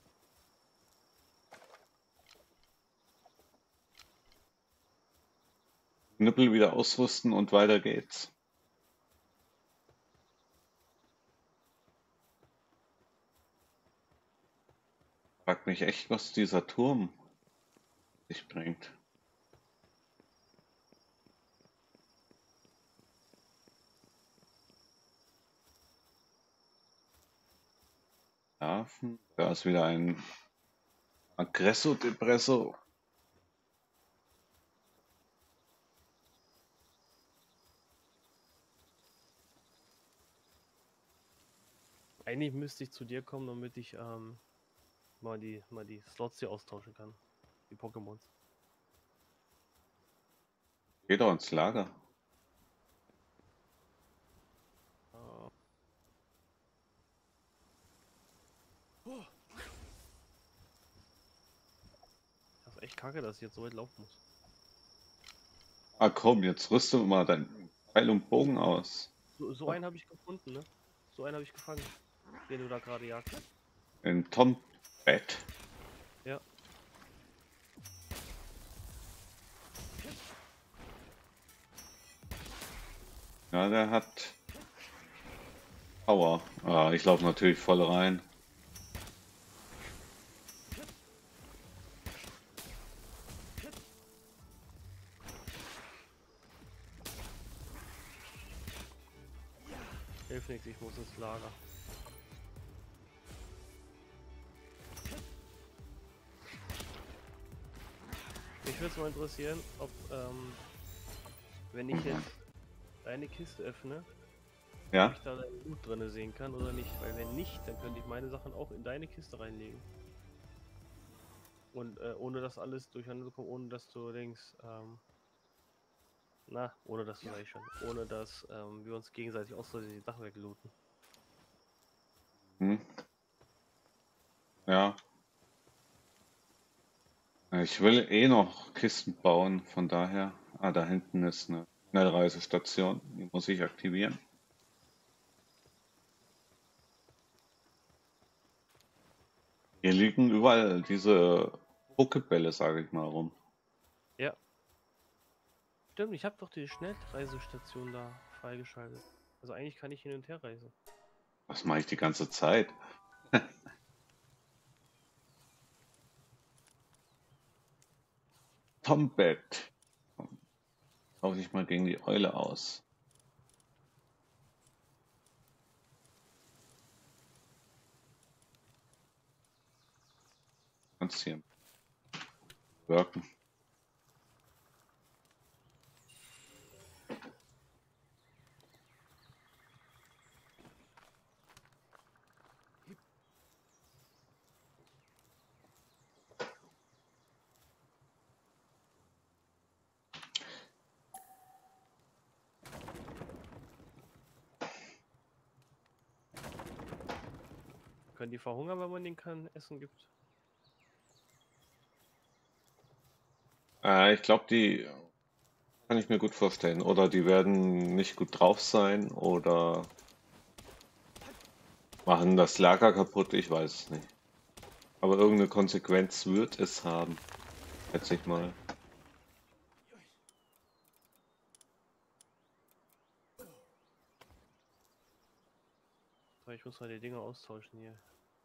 Knüppel wieder ausrüsten und weiter geht's. Frag mich echt, was dieser Turm sich bringt. Hafen. Da ist wieder ein Aggresso Depresso. Eigentlich müsste ich zu dir kommen, damit ich ähm, mal die mal die Slots hier austauschen kann. Die Pokémons. Geh doch ins Lager. Äh, das ist echt kacke, dass ich jetzt so weit laufen muss. Ah komm, jetzt rüste mal dein Pfeil und Bogen aus. So, so einen habe ich gefunden, ne? So einen habe ich gefangen, den du da gerade jagst. In Tom Bett. Ja. Ja, der hat Power. Ah, ich laufe natürlich voll rein. Hilft nichts, ich muss ins Lager. Mich würde es mal interessieren, ob, ähm, wenn ich jetzt deine Kiste öffne, ob Ja? ich da dein Loot drin sehen kann oder nicht. Weil wenn nicht, dann könnte ich meine Sachen auch in deine Kiste reinlegen. Und äh, ohne dass alles durcheinander kommt, ohne dass du denkst, ähm, na, ohne dass du sag ich schon, ohne dass ähm, wir uns gegenseitig auch so die Sachen weglooten. Hm. Ja. Ich will eh noch Kisten bauen, von daher. Ah, da hinten ist eine Schnellreisestation. Die muss ich aktivieren. Hier liegen überall diese Pokebälle, sage ich mal, rum. Ja. Stimmt, ich habe doch die Schnellreisestation da freigeschaltet. Also eigentlich kann ich hin und her reisen. Was mache ich die ganze Zeit? Tombett. Tausche ich mal gegen die Eule aus. Kannst hier wirken. Können die verhungern, wenn man denen kein Essen gibt? Äh, ich glaube, die kann ich mir gut vorstellen. Oder die werden nicht gut drauf sein oder machen das Lager kaputt, ich weiß es nicht. Aber irgendeine Konsequenz wird es haben, schätze ich mal. So, ich muss mal die Dinger austauschen hier.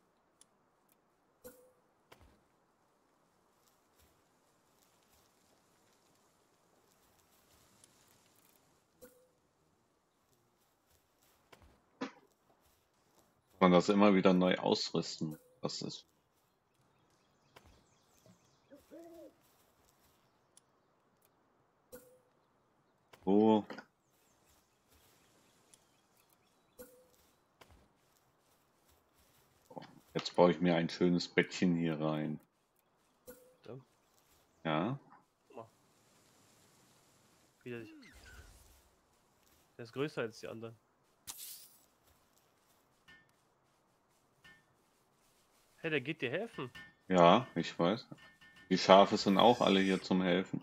Man das immer wieder neu ausrüsten. Das ist. Oh. Jetzt baue ich mir ein schönes Bettchen hier rein. So, Ja. guck mal. Wieder. Der ist größer als die anderen. Hey, der geht dir helfen. Ja, ich weiß. Die Schafe sind auch alle hier zum Helfen.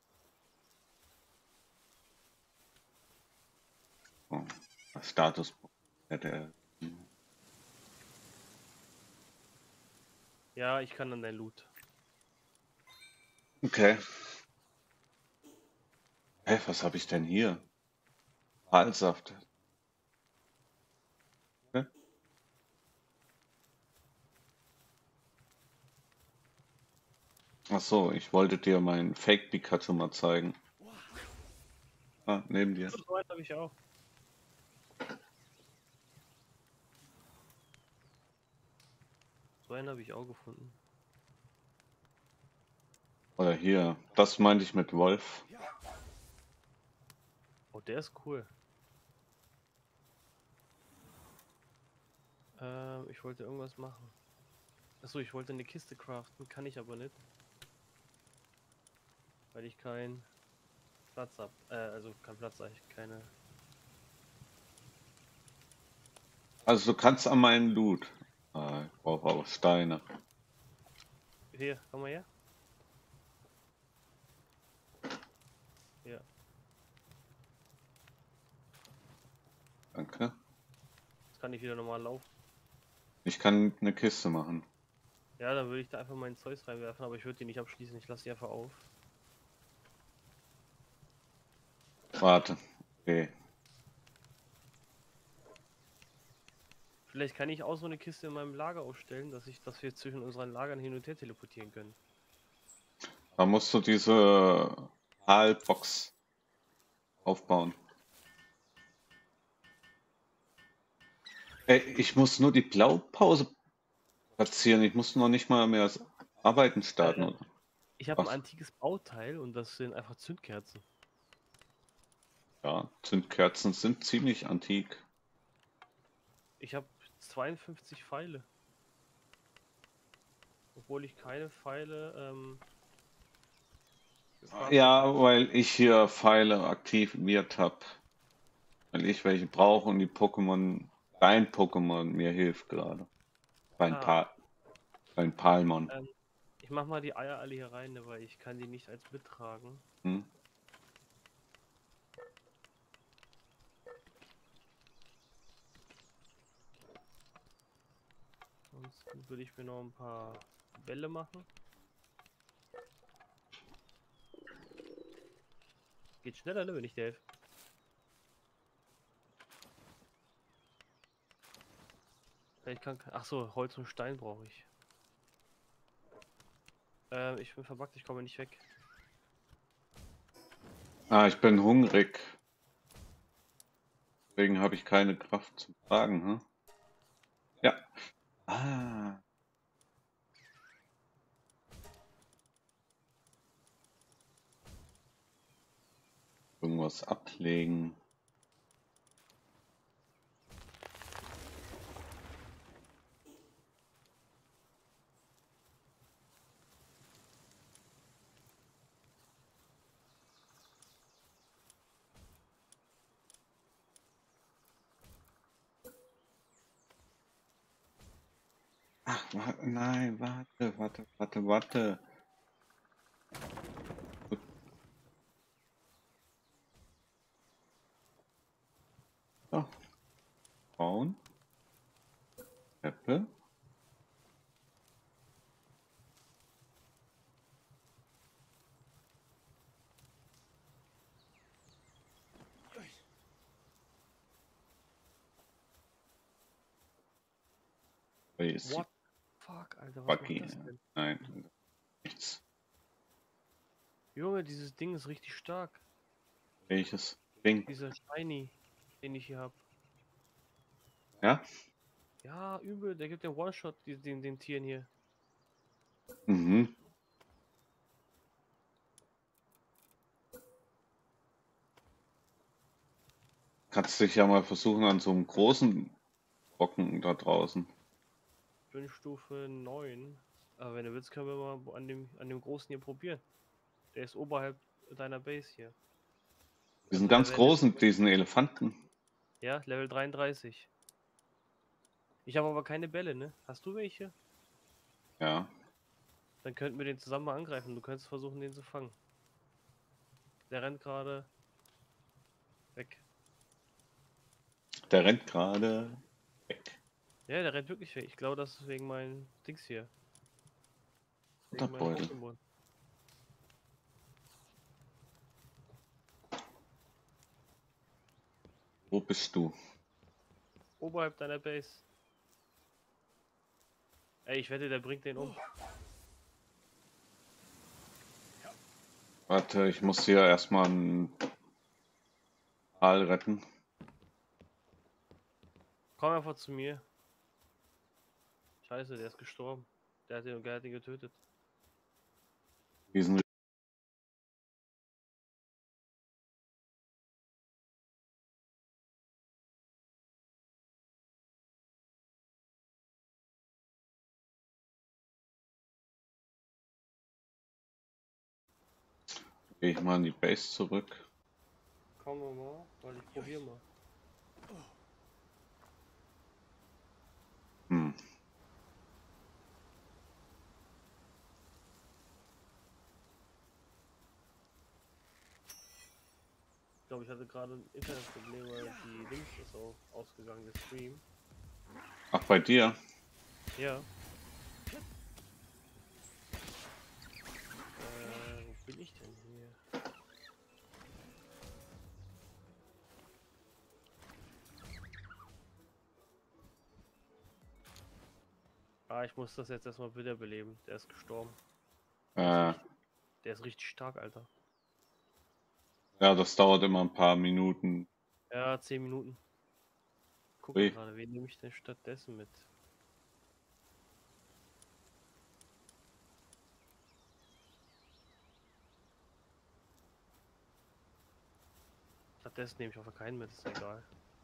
Oh. Status. Hätte. Ja, ich kann dann dein Loot. Okay. Hä, was habe ich denn hier? Walsaft. Okay. Ach so, ich wollte dir meinen Fake Pikachu mal zeigen. Ah, neben dir. So weit habe ich auch. So einen habe ich auch gefunden. Oder hier. Das meinte ich mit Wolf. Oh, der ist cool. Ähm, ich wollte irgendwas machen. Achso, ich wollte eine Kiste craften, kann ich aber nicht. Weil ich keinen Platz habe. Äh, also kein Platz, sag ich keine. Also du kannst an meinen Loot. Ah, ich brauche aber Steine. Hier, komm mal her. Ja. Danke. Jetzt kann ich wieder normal laufen. Ich kann eine Kiste machen. Ja, dann würde ich da einfach meinen Zeus reinwerfen, aber ich würde die nicht abschließen. Ich lasse die einfach auf. Warte. Okay. Vielleicht kann ich auch so eine Kiste in meinem Lager aufstellen, dass ich, dass wir zwischen unseren Lagern hin und her teleportieren können. Da musst du diese Aalbox aufbauen. Ey, ich muss nur die Blaupause platzieren. Ich muss noch nicht mal mehr das Arbeiten starten. Äh, Oder? ich habe ein Was? antikes Bauteil und das sind einfach Zündkerzen. Ja, Zündkerzen sind ziemlich antik. Ich habe zweiundfünfzig Pfeile. Obwohl ich keine Pfeile ähm, gecraftet Ja, habe. weil ich hier Pfeile aktiviert habe. Weil ich welche brauche und die Pokémon, dein Pokémon mir hilft gerade. Dein Ah, Pa, dein Palmon. ähm, ich mach mal die Eier alle hier rein, ne, weil ich kann die nicht als mittragen. Hm? Ansonsten würde ich mir noch ein paar Bälle machen. Geht schneller, ne, wenn ich dir helfe. Ich kann. Ach so, Holz und Stein brauche ich. Ähm, ich bin verbuggt, ich komme nicht weg. Ah, ich bin hungrig. Deswegen habe ich keine Kraft zum Tragen, hm? Ja. Ah. Irgendwas ablegen. Ach, warte, nein, warte, warte, warte, warte. Gut. So. Bauen. Treppe. What? Fuck, Alter, was Buggy. macht das denn? Nein, nichts. Junge, dieses Ding ist richtig stark. Welches Ding? Dieser Shiny, den ich hier hab. Ja? Ja, übel, der gibt den One-Shot die- den, den Tieren hier. Mhm. Kannst dich ja mal versuchen an so einem großen Brocken da draußen. Ich bin Stufe neun. Aber wenn du willst, können wir mal an dem, an dem großen hier probieren. Der ist oberhalb deiner Base hier. Diesen Also ganz Level, großen, diesen Elefanten. ja, Level dreiunddreißig. Ich habe aber keine Bälle, ne? Hast du welche? Ja. Dann könnten wir den zusammen mal angreifen. Du könntest versuchen, den zu fangen. Der rennt gerade weg. Der rennt gerade weg. Ja, der rennt wirklich weg. Ich glaube, das ist wegen meinen Dings hier. Wegen meinem Beutel. Pokémon. Wo bist du? Oberhalb deiner Base. Ey, ich wette, der bringt den um. Warte, ich muss hier erstmal einen Aal retten. Komm einfach zu mir. Scheiße, der ist gestorben. Der hat den, der hat ihn getötet. Diesen gehe ich mal in die Base zurück. Komm mal, weil ich probier mal. Hm. Ich glaube, ich hatte gerade ein Internetproblem, weil die Links ist auch ausgegangen, der Stream. Ach, bei dir? Ja. Äh, wo bin ich denn hier? Ah, ich muss das jetzt erstmal wiederbeleben. Der ist gestorben. Der ist Äh, richtig, der ist richtig stark, Alter. ja, das dauert immer ein paar Minuten. Ja, zehn Minuten. Guck Ui. gerade, wen nehme ich denn stattdessen mit? Stattdessen nehme ich einfach keinen mit, ist egal.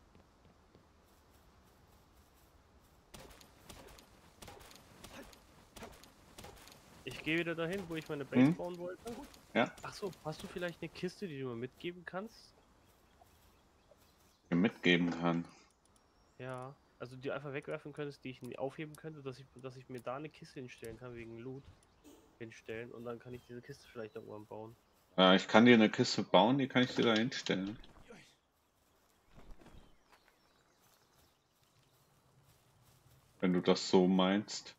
Ich gehe wieder dahin, wo ich meine Base Hm? bauen wollte. Ja. Ach so, hast du vielleicht eine Kiste, die du mir mitgeben kannst? Dir mitgeben kann. Ja, also die einfach wegwerfen könntest, die ich nie aufheben könnte, dass ich, dass ich mir da eine Kiste hinstellen kann wegen Loot hinstellen und dann kann ich diese Kiste vielleicht irgendwann bauen. Äh, ich kann dir eine Kiste bauen, die kann ich dir da hinstellen. Wenn du das so meinst.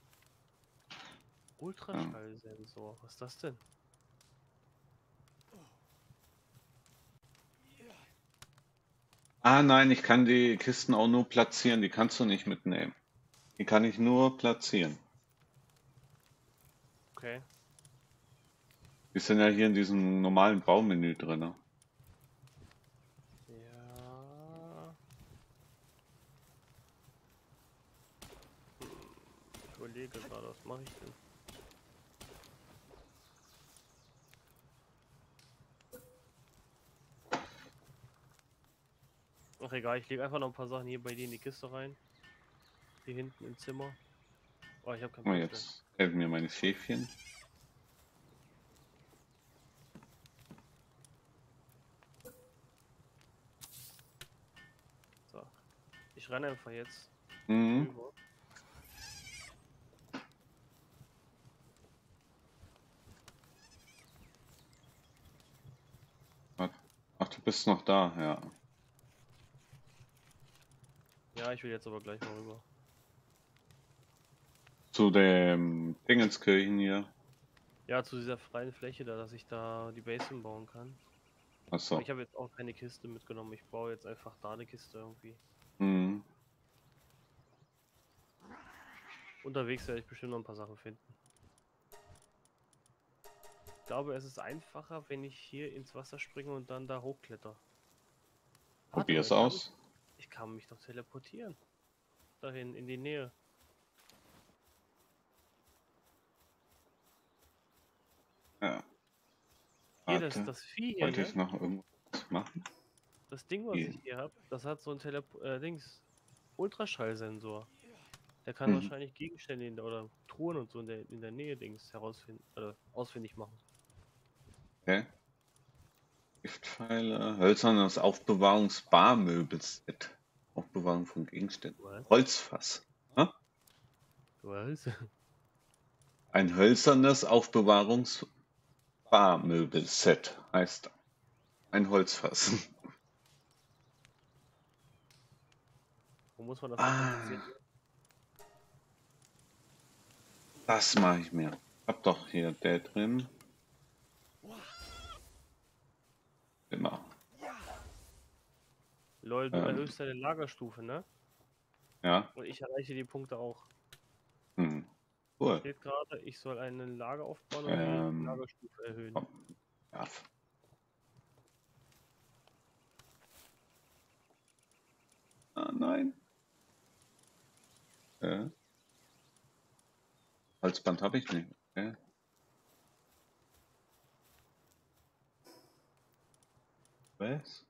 Ultraschallsensor, was ist das denn? Ah nein, ich kann die Kisten auch nur platzieren, die kannst du nicht mitnehmen. Die kann ich nur platzieren. Okay. Die sind ja hier in diesem normalen Baumenü drin. Ja. Hm, ich überlege gerade, was mache ich denn? Ach egal, ich lege einfach noch ein paar Sachen hier bei dir in die Kiste rein. Hier hinten im Zimmer. Oh, ich habe keinen Oh, Platz mehr. jetzt helfen mir meine Schäfchen. So. Ich renne einfach jetzt Mhm. rüber. Ach, du bist noch da, ja. Ja, ich will jetzt aber gleich mal rüber. Zu dem Dingenskirchen hier. Ja, zu dieser freien Fläche da, dass ich da die Base hinbauen kann. Aber Achso. ich habe jetzt auch keine Kiste mitgenommen. Ich baue jetzt einfach da eine Kiste irgendwie. Mhm. Unterwegs werde ich bestimmt noch ein paar Sachen finden. Ich glaube, es ist einfacher, wenn ich hier ins Wasser springe und dann da hochkletter. Warte mal, Probier's ich kann mich, aus. ich kann mich doch teleportieren. Dahin, in die Nähe. Ja. Hier, das, Warte. das Vieh hier, Wollte ne? ich noch irgendwas machen? Das Ding, was Hier. ich hier habe, das hat so ein Telep äh, Dings. Ultraschallsensor. Der kann Mhm. wahrscheinlich Gegenstände in der, oder Truhen und so in der, in der Nähe Dings herausfinden, oder ausfindig machen. Okay. Giftpfeile. Hölzernes Aufbewahrungsbarmöbelset. Aufbewahrung von Gegenständen. Was? Holzfass. Ha? Was? Ein hölzernes Aufbewahrungsbarmöbelset heißt ein Holzfass. Wo muss man das Ah, fabrizieren? das mache ich mir. Hab doch hier der drin. Immer. Lol, du Ähm, erhöhst deine Lagerstufe, ne? ja. Und ich erreiche die Punkte auch. Hm. Cool. Steht gerade, ich soll ein Lager aufbauen und die Ähm, Lagerstufe erhöhen. komm. Ja. Ah, nein. Äh, Halsband habe ich nicht. Okay. Was?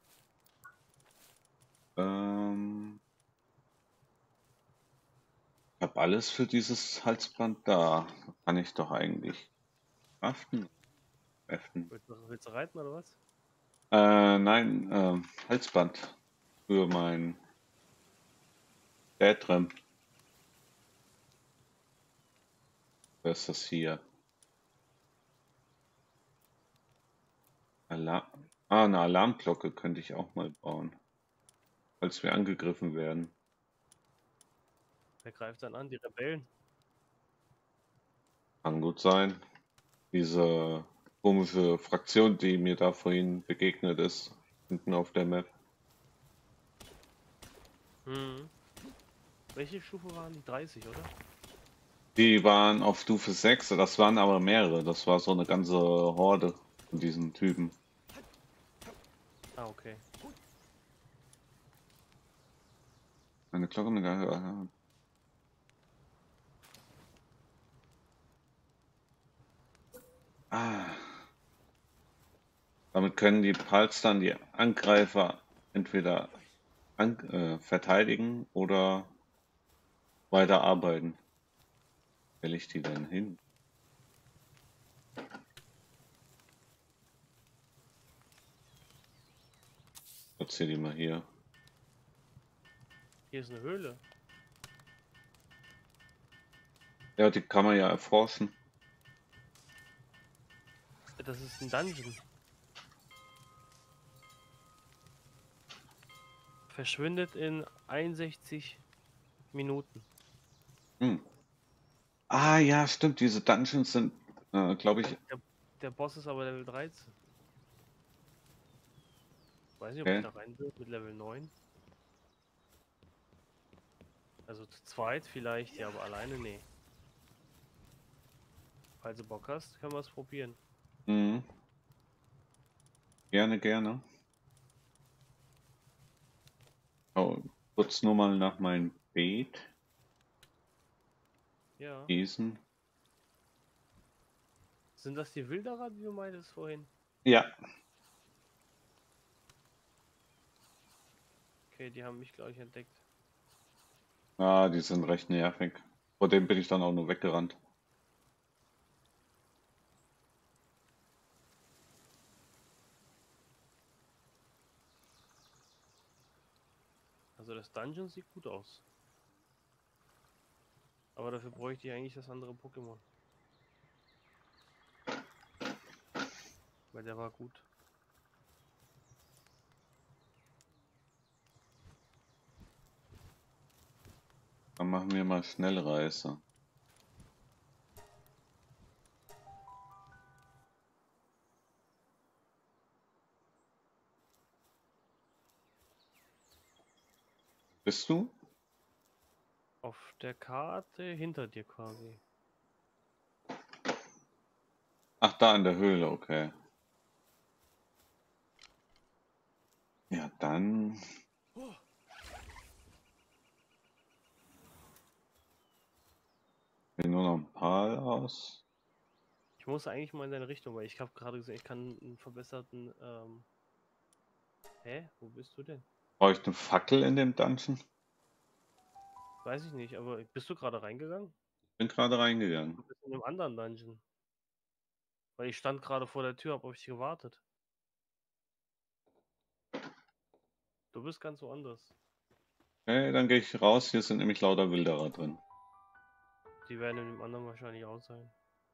Ähm, ich habe alles für dieses Halsband da. Kann ich doch eigentlich craften. craften. Willst du, willst du reiten oder was? Äh, nein, ähm, Halsband für mein Daedrim. Wer ist das hier? Alarm. Ah, eine Alarmglocke könnte ich auch mal bauen, falls wir angegriffen werden. Wer greift dann an? Die Rebellen? Kann gut sein. Diese komische Fraktion, die mir da vorhin begegnet ist, hinten auf der Map. Hm. Welche Stufe waren die? dreißig, oder? Die waren auf Stufe sechs, das waren aber mehrere. Das war so eine ganze Horde von diesen Typen. Ah, okay. Eine Glocke mit der... Ah. Damit können die Pals dann die Angreifer entweder an, äh, verteidigen oder weiterarbeiten. Will ich die denn hin? Platziere die mal hier. Hier ist eine Höhle. Ja, die kann man ja erforschen. Das ist ein Dungeon. Verschwindet in einundsechzig Minuten. Hm. Ah ja, stimmt. Diese Dungeons sind, äh, glaube ich, Der, der Boss ist aber Level dreizehn. Weiß nicht, ob ich Okay. da rein will mit Level neun. Also zu zweit vielleicht, ja, aber alleine nee. Falls du Bock hast, können wir es probieren. Mhm. Gerne, gerne. Oh, kurz nur mal nach meinem Beet Ja. gießen. Sind das die Wilderer, die du meintest vorhin? Ja. Okay, die haben mich, glaube ich, entdeckt. Ah, die sind recht nervig. Vor dem bin ich dann auch nur weggerannt. Also das Dungeon sieht gut aus. Aber dafür bräuchte ich eigentlich das andere Pokémon. Weil der war gut. Dann machen wir mal Schnellreise. Bist du? Auf der Karte hinter dir quasi. Ach, da in der Höhle, okay. Ja, dann wir nur noch ein paar aus. Ich muss eigentlich mal in deine Richtung, weil ich habe gerade gesehen, ich kann einen verbesserten. Ähm... Hä? Wo bist du denn? Brauche ich eine Fackel in dem Dungeon? Weiß ich nicht, aber bist du gerade reingegangen? Bin gerade reingegangen. Du bist in einem anderen Dungeon. Weil ich stand gerade vor der Tür, hab auf dich gewartet. Du bist ganz woanders. Okay, dann gehe ich raus. Hier sind nämlich lauter Wilderer drin. Die werden in dem anderen wahrscheinlich auch sein.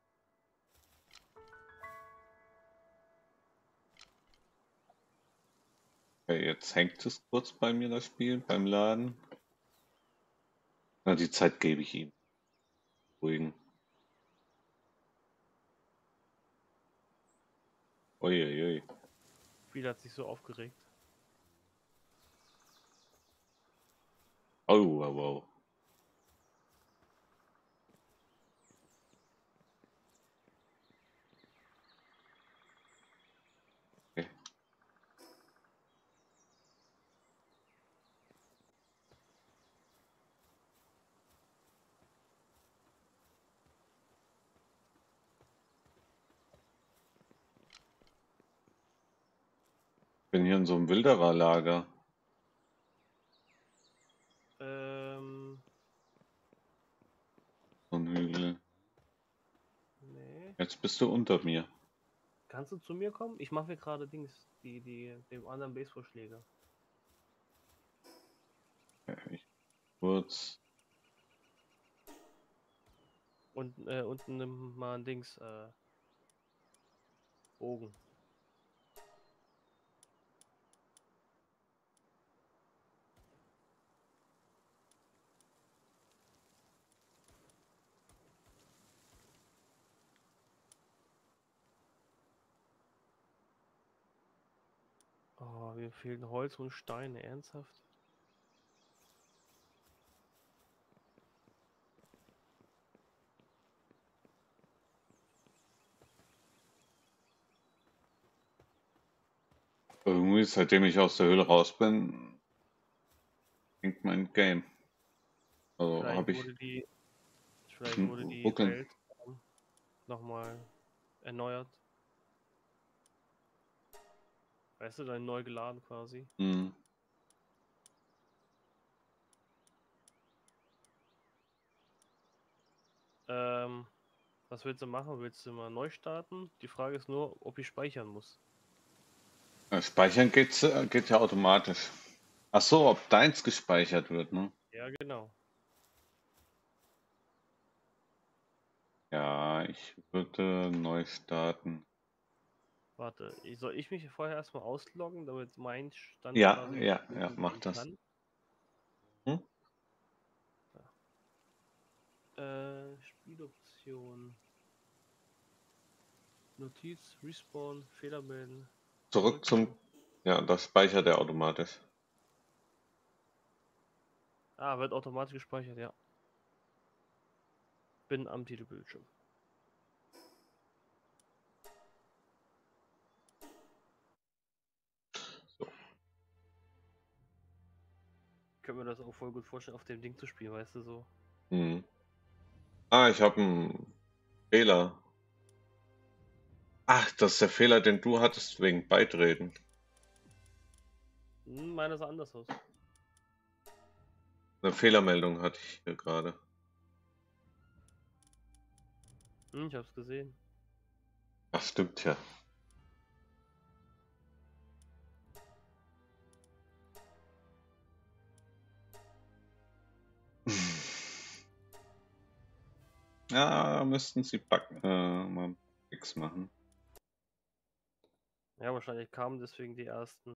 Okay, jetzt hängt es kurz bei mir, das Spiel, beim Laden. Na, die Zeit gebe ich ihm. Ruhigen. Uiuiui. Spiel hat sich so aufgeregt. Oh, wow, wow. Okay. Bin hier in so einem Wildererlager. Ähm. So ein Hügel. Nee. Jetzt bist du unter mir. Kannst du zu mir kommen? Ich mache mir gerade Dings, die, die, dem anderen Baseballschläger. Okay, ich kurz. Und äh, unten nimm mal ein Dings, äh, Bogen. Oh, mir fehlen Holz und Steine, ernsthaft? Irgendwie, seitdem ich aus der Höhle raus bin, hängt mein Game. Also Vielleicht habe ich wurde die, vielleicht wurde einen die Ruckeln. Welt ähm, nochmal erneuert. Weißt du, dann neu geladen quasi. Hm. Ähm, was willst du machen? Willst du mal neu starten? Die Frage ist nur, ob ich speichern muss. Ja, Speichern geht's, äh, geht ja automatisch. Ach so, ob deins gespeichert wird, ne? Ja, genau. Ja, ich würde neu starten. Warte, ich, soll ich mich vorher erstmal ausloggen, damit mein Stand Ja, quasi ja, ja, gefunden mach werden das. kann? Hm? Äh, Spieloption. Notiz, Respawn, Fehler melden. Zurück zum, Zurückgehen. Ja, das speichert er automatisch. Ah, wird automatisch gespeichert, ja. Bin am Titelbildschirm. So. Können wir das auch voll gut vorstellen, auf dem Ding zu spielen, weißt du, so. Hm. Ah, ich habe einen Fehler. Ach, das ist der Fehler, den du hattest wegen Beitreten. Hm, meiner sah anders aus. Eine Fehlermeldung hatte ich hier gerade. Hm, ich hab's gesehen. Ach, stimmt ja. Ja, müssten sie backen, äh, mal X machen. Ja, wahrscheinlich kamen deswegen die ersten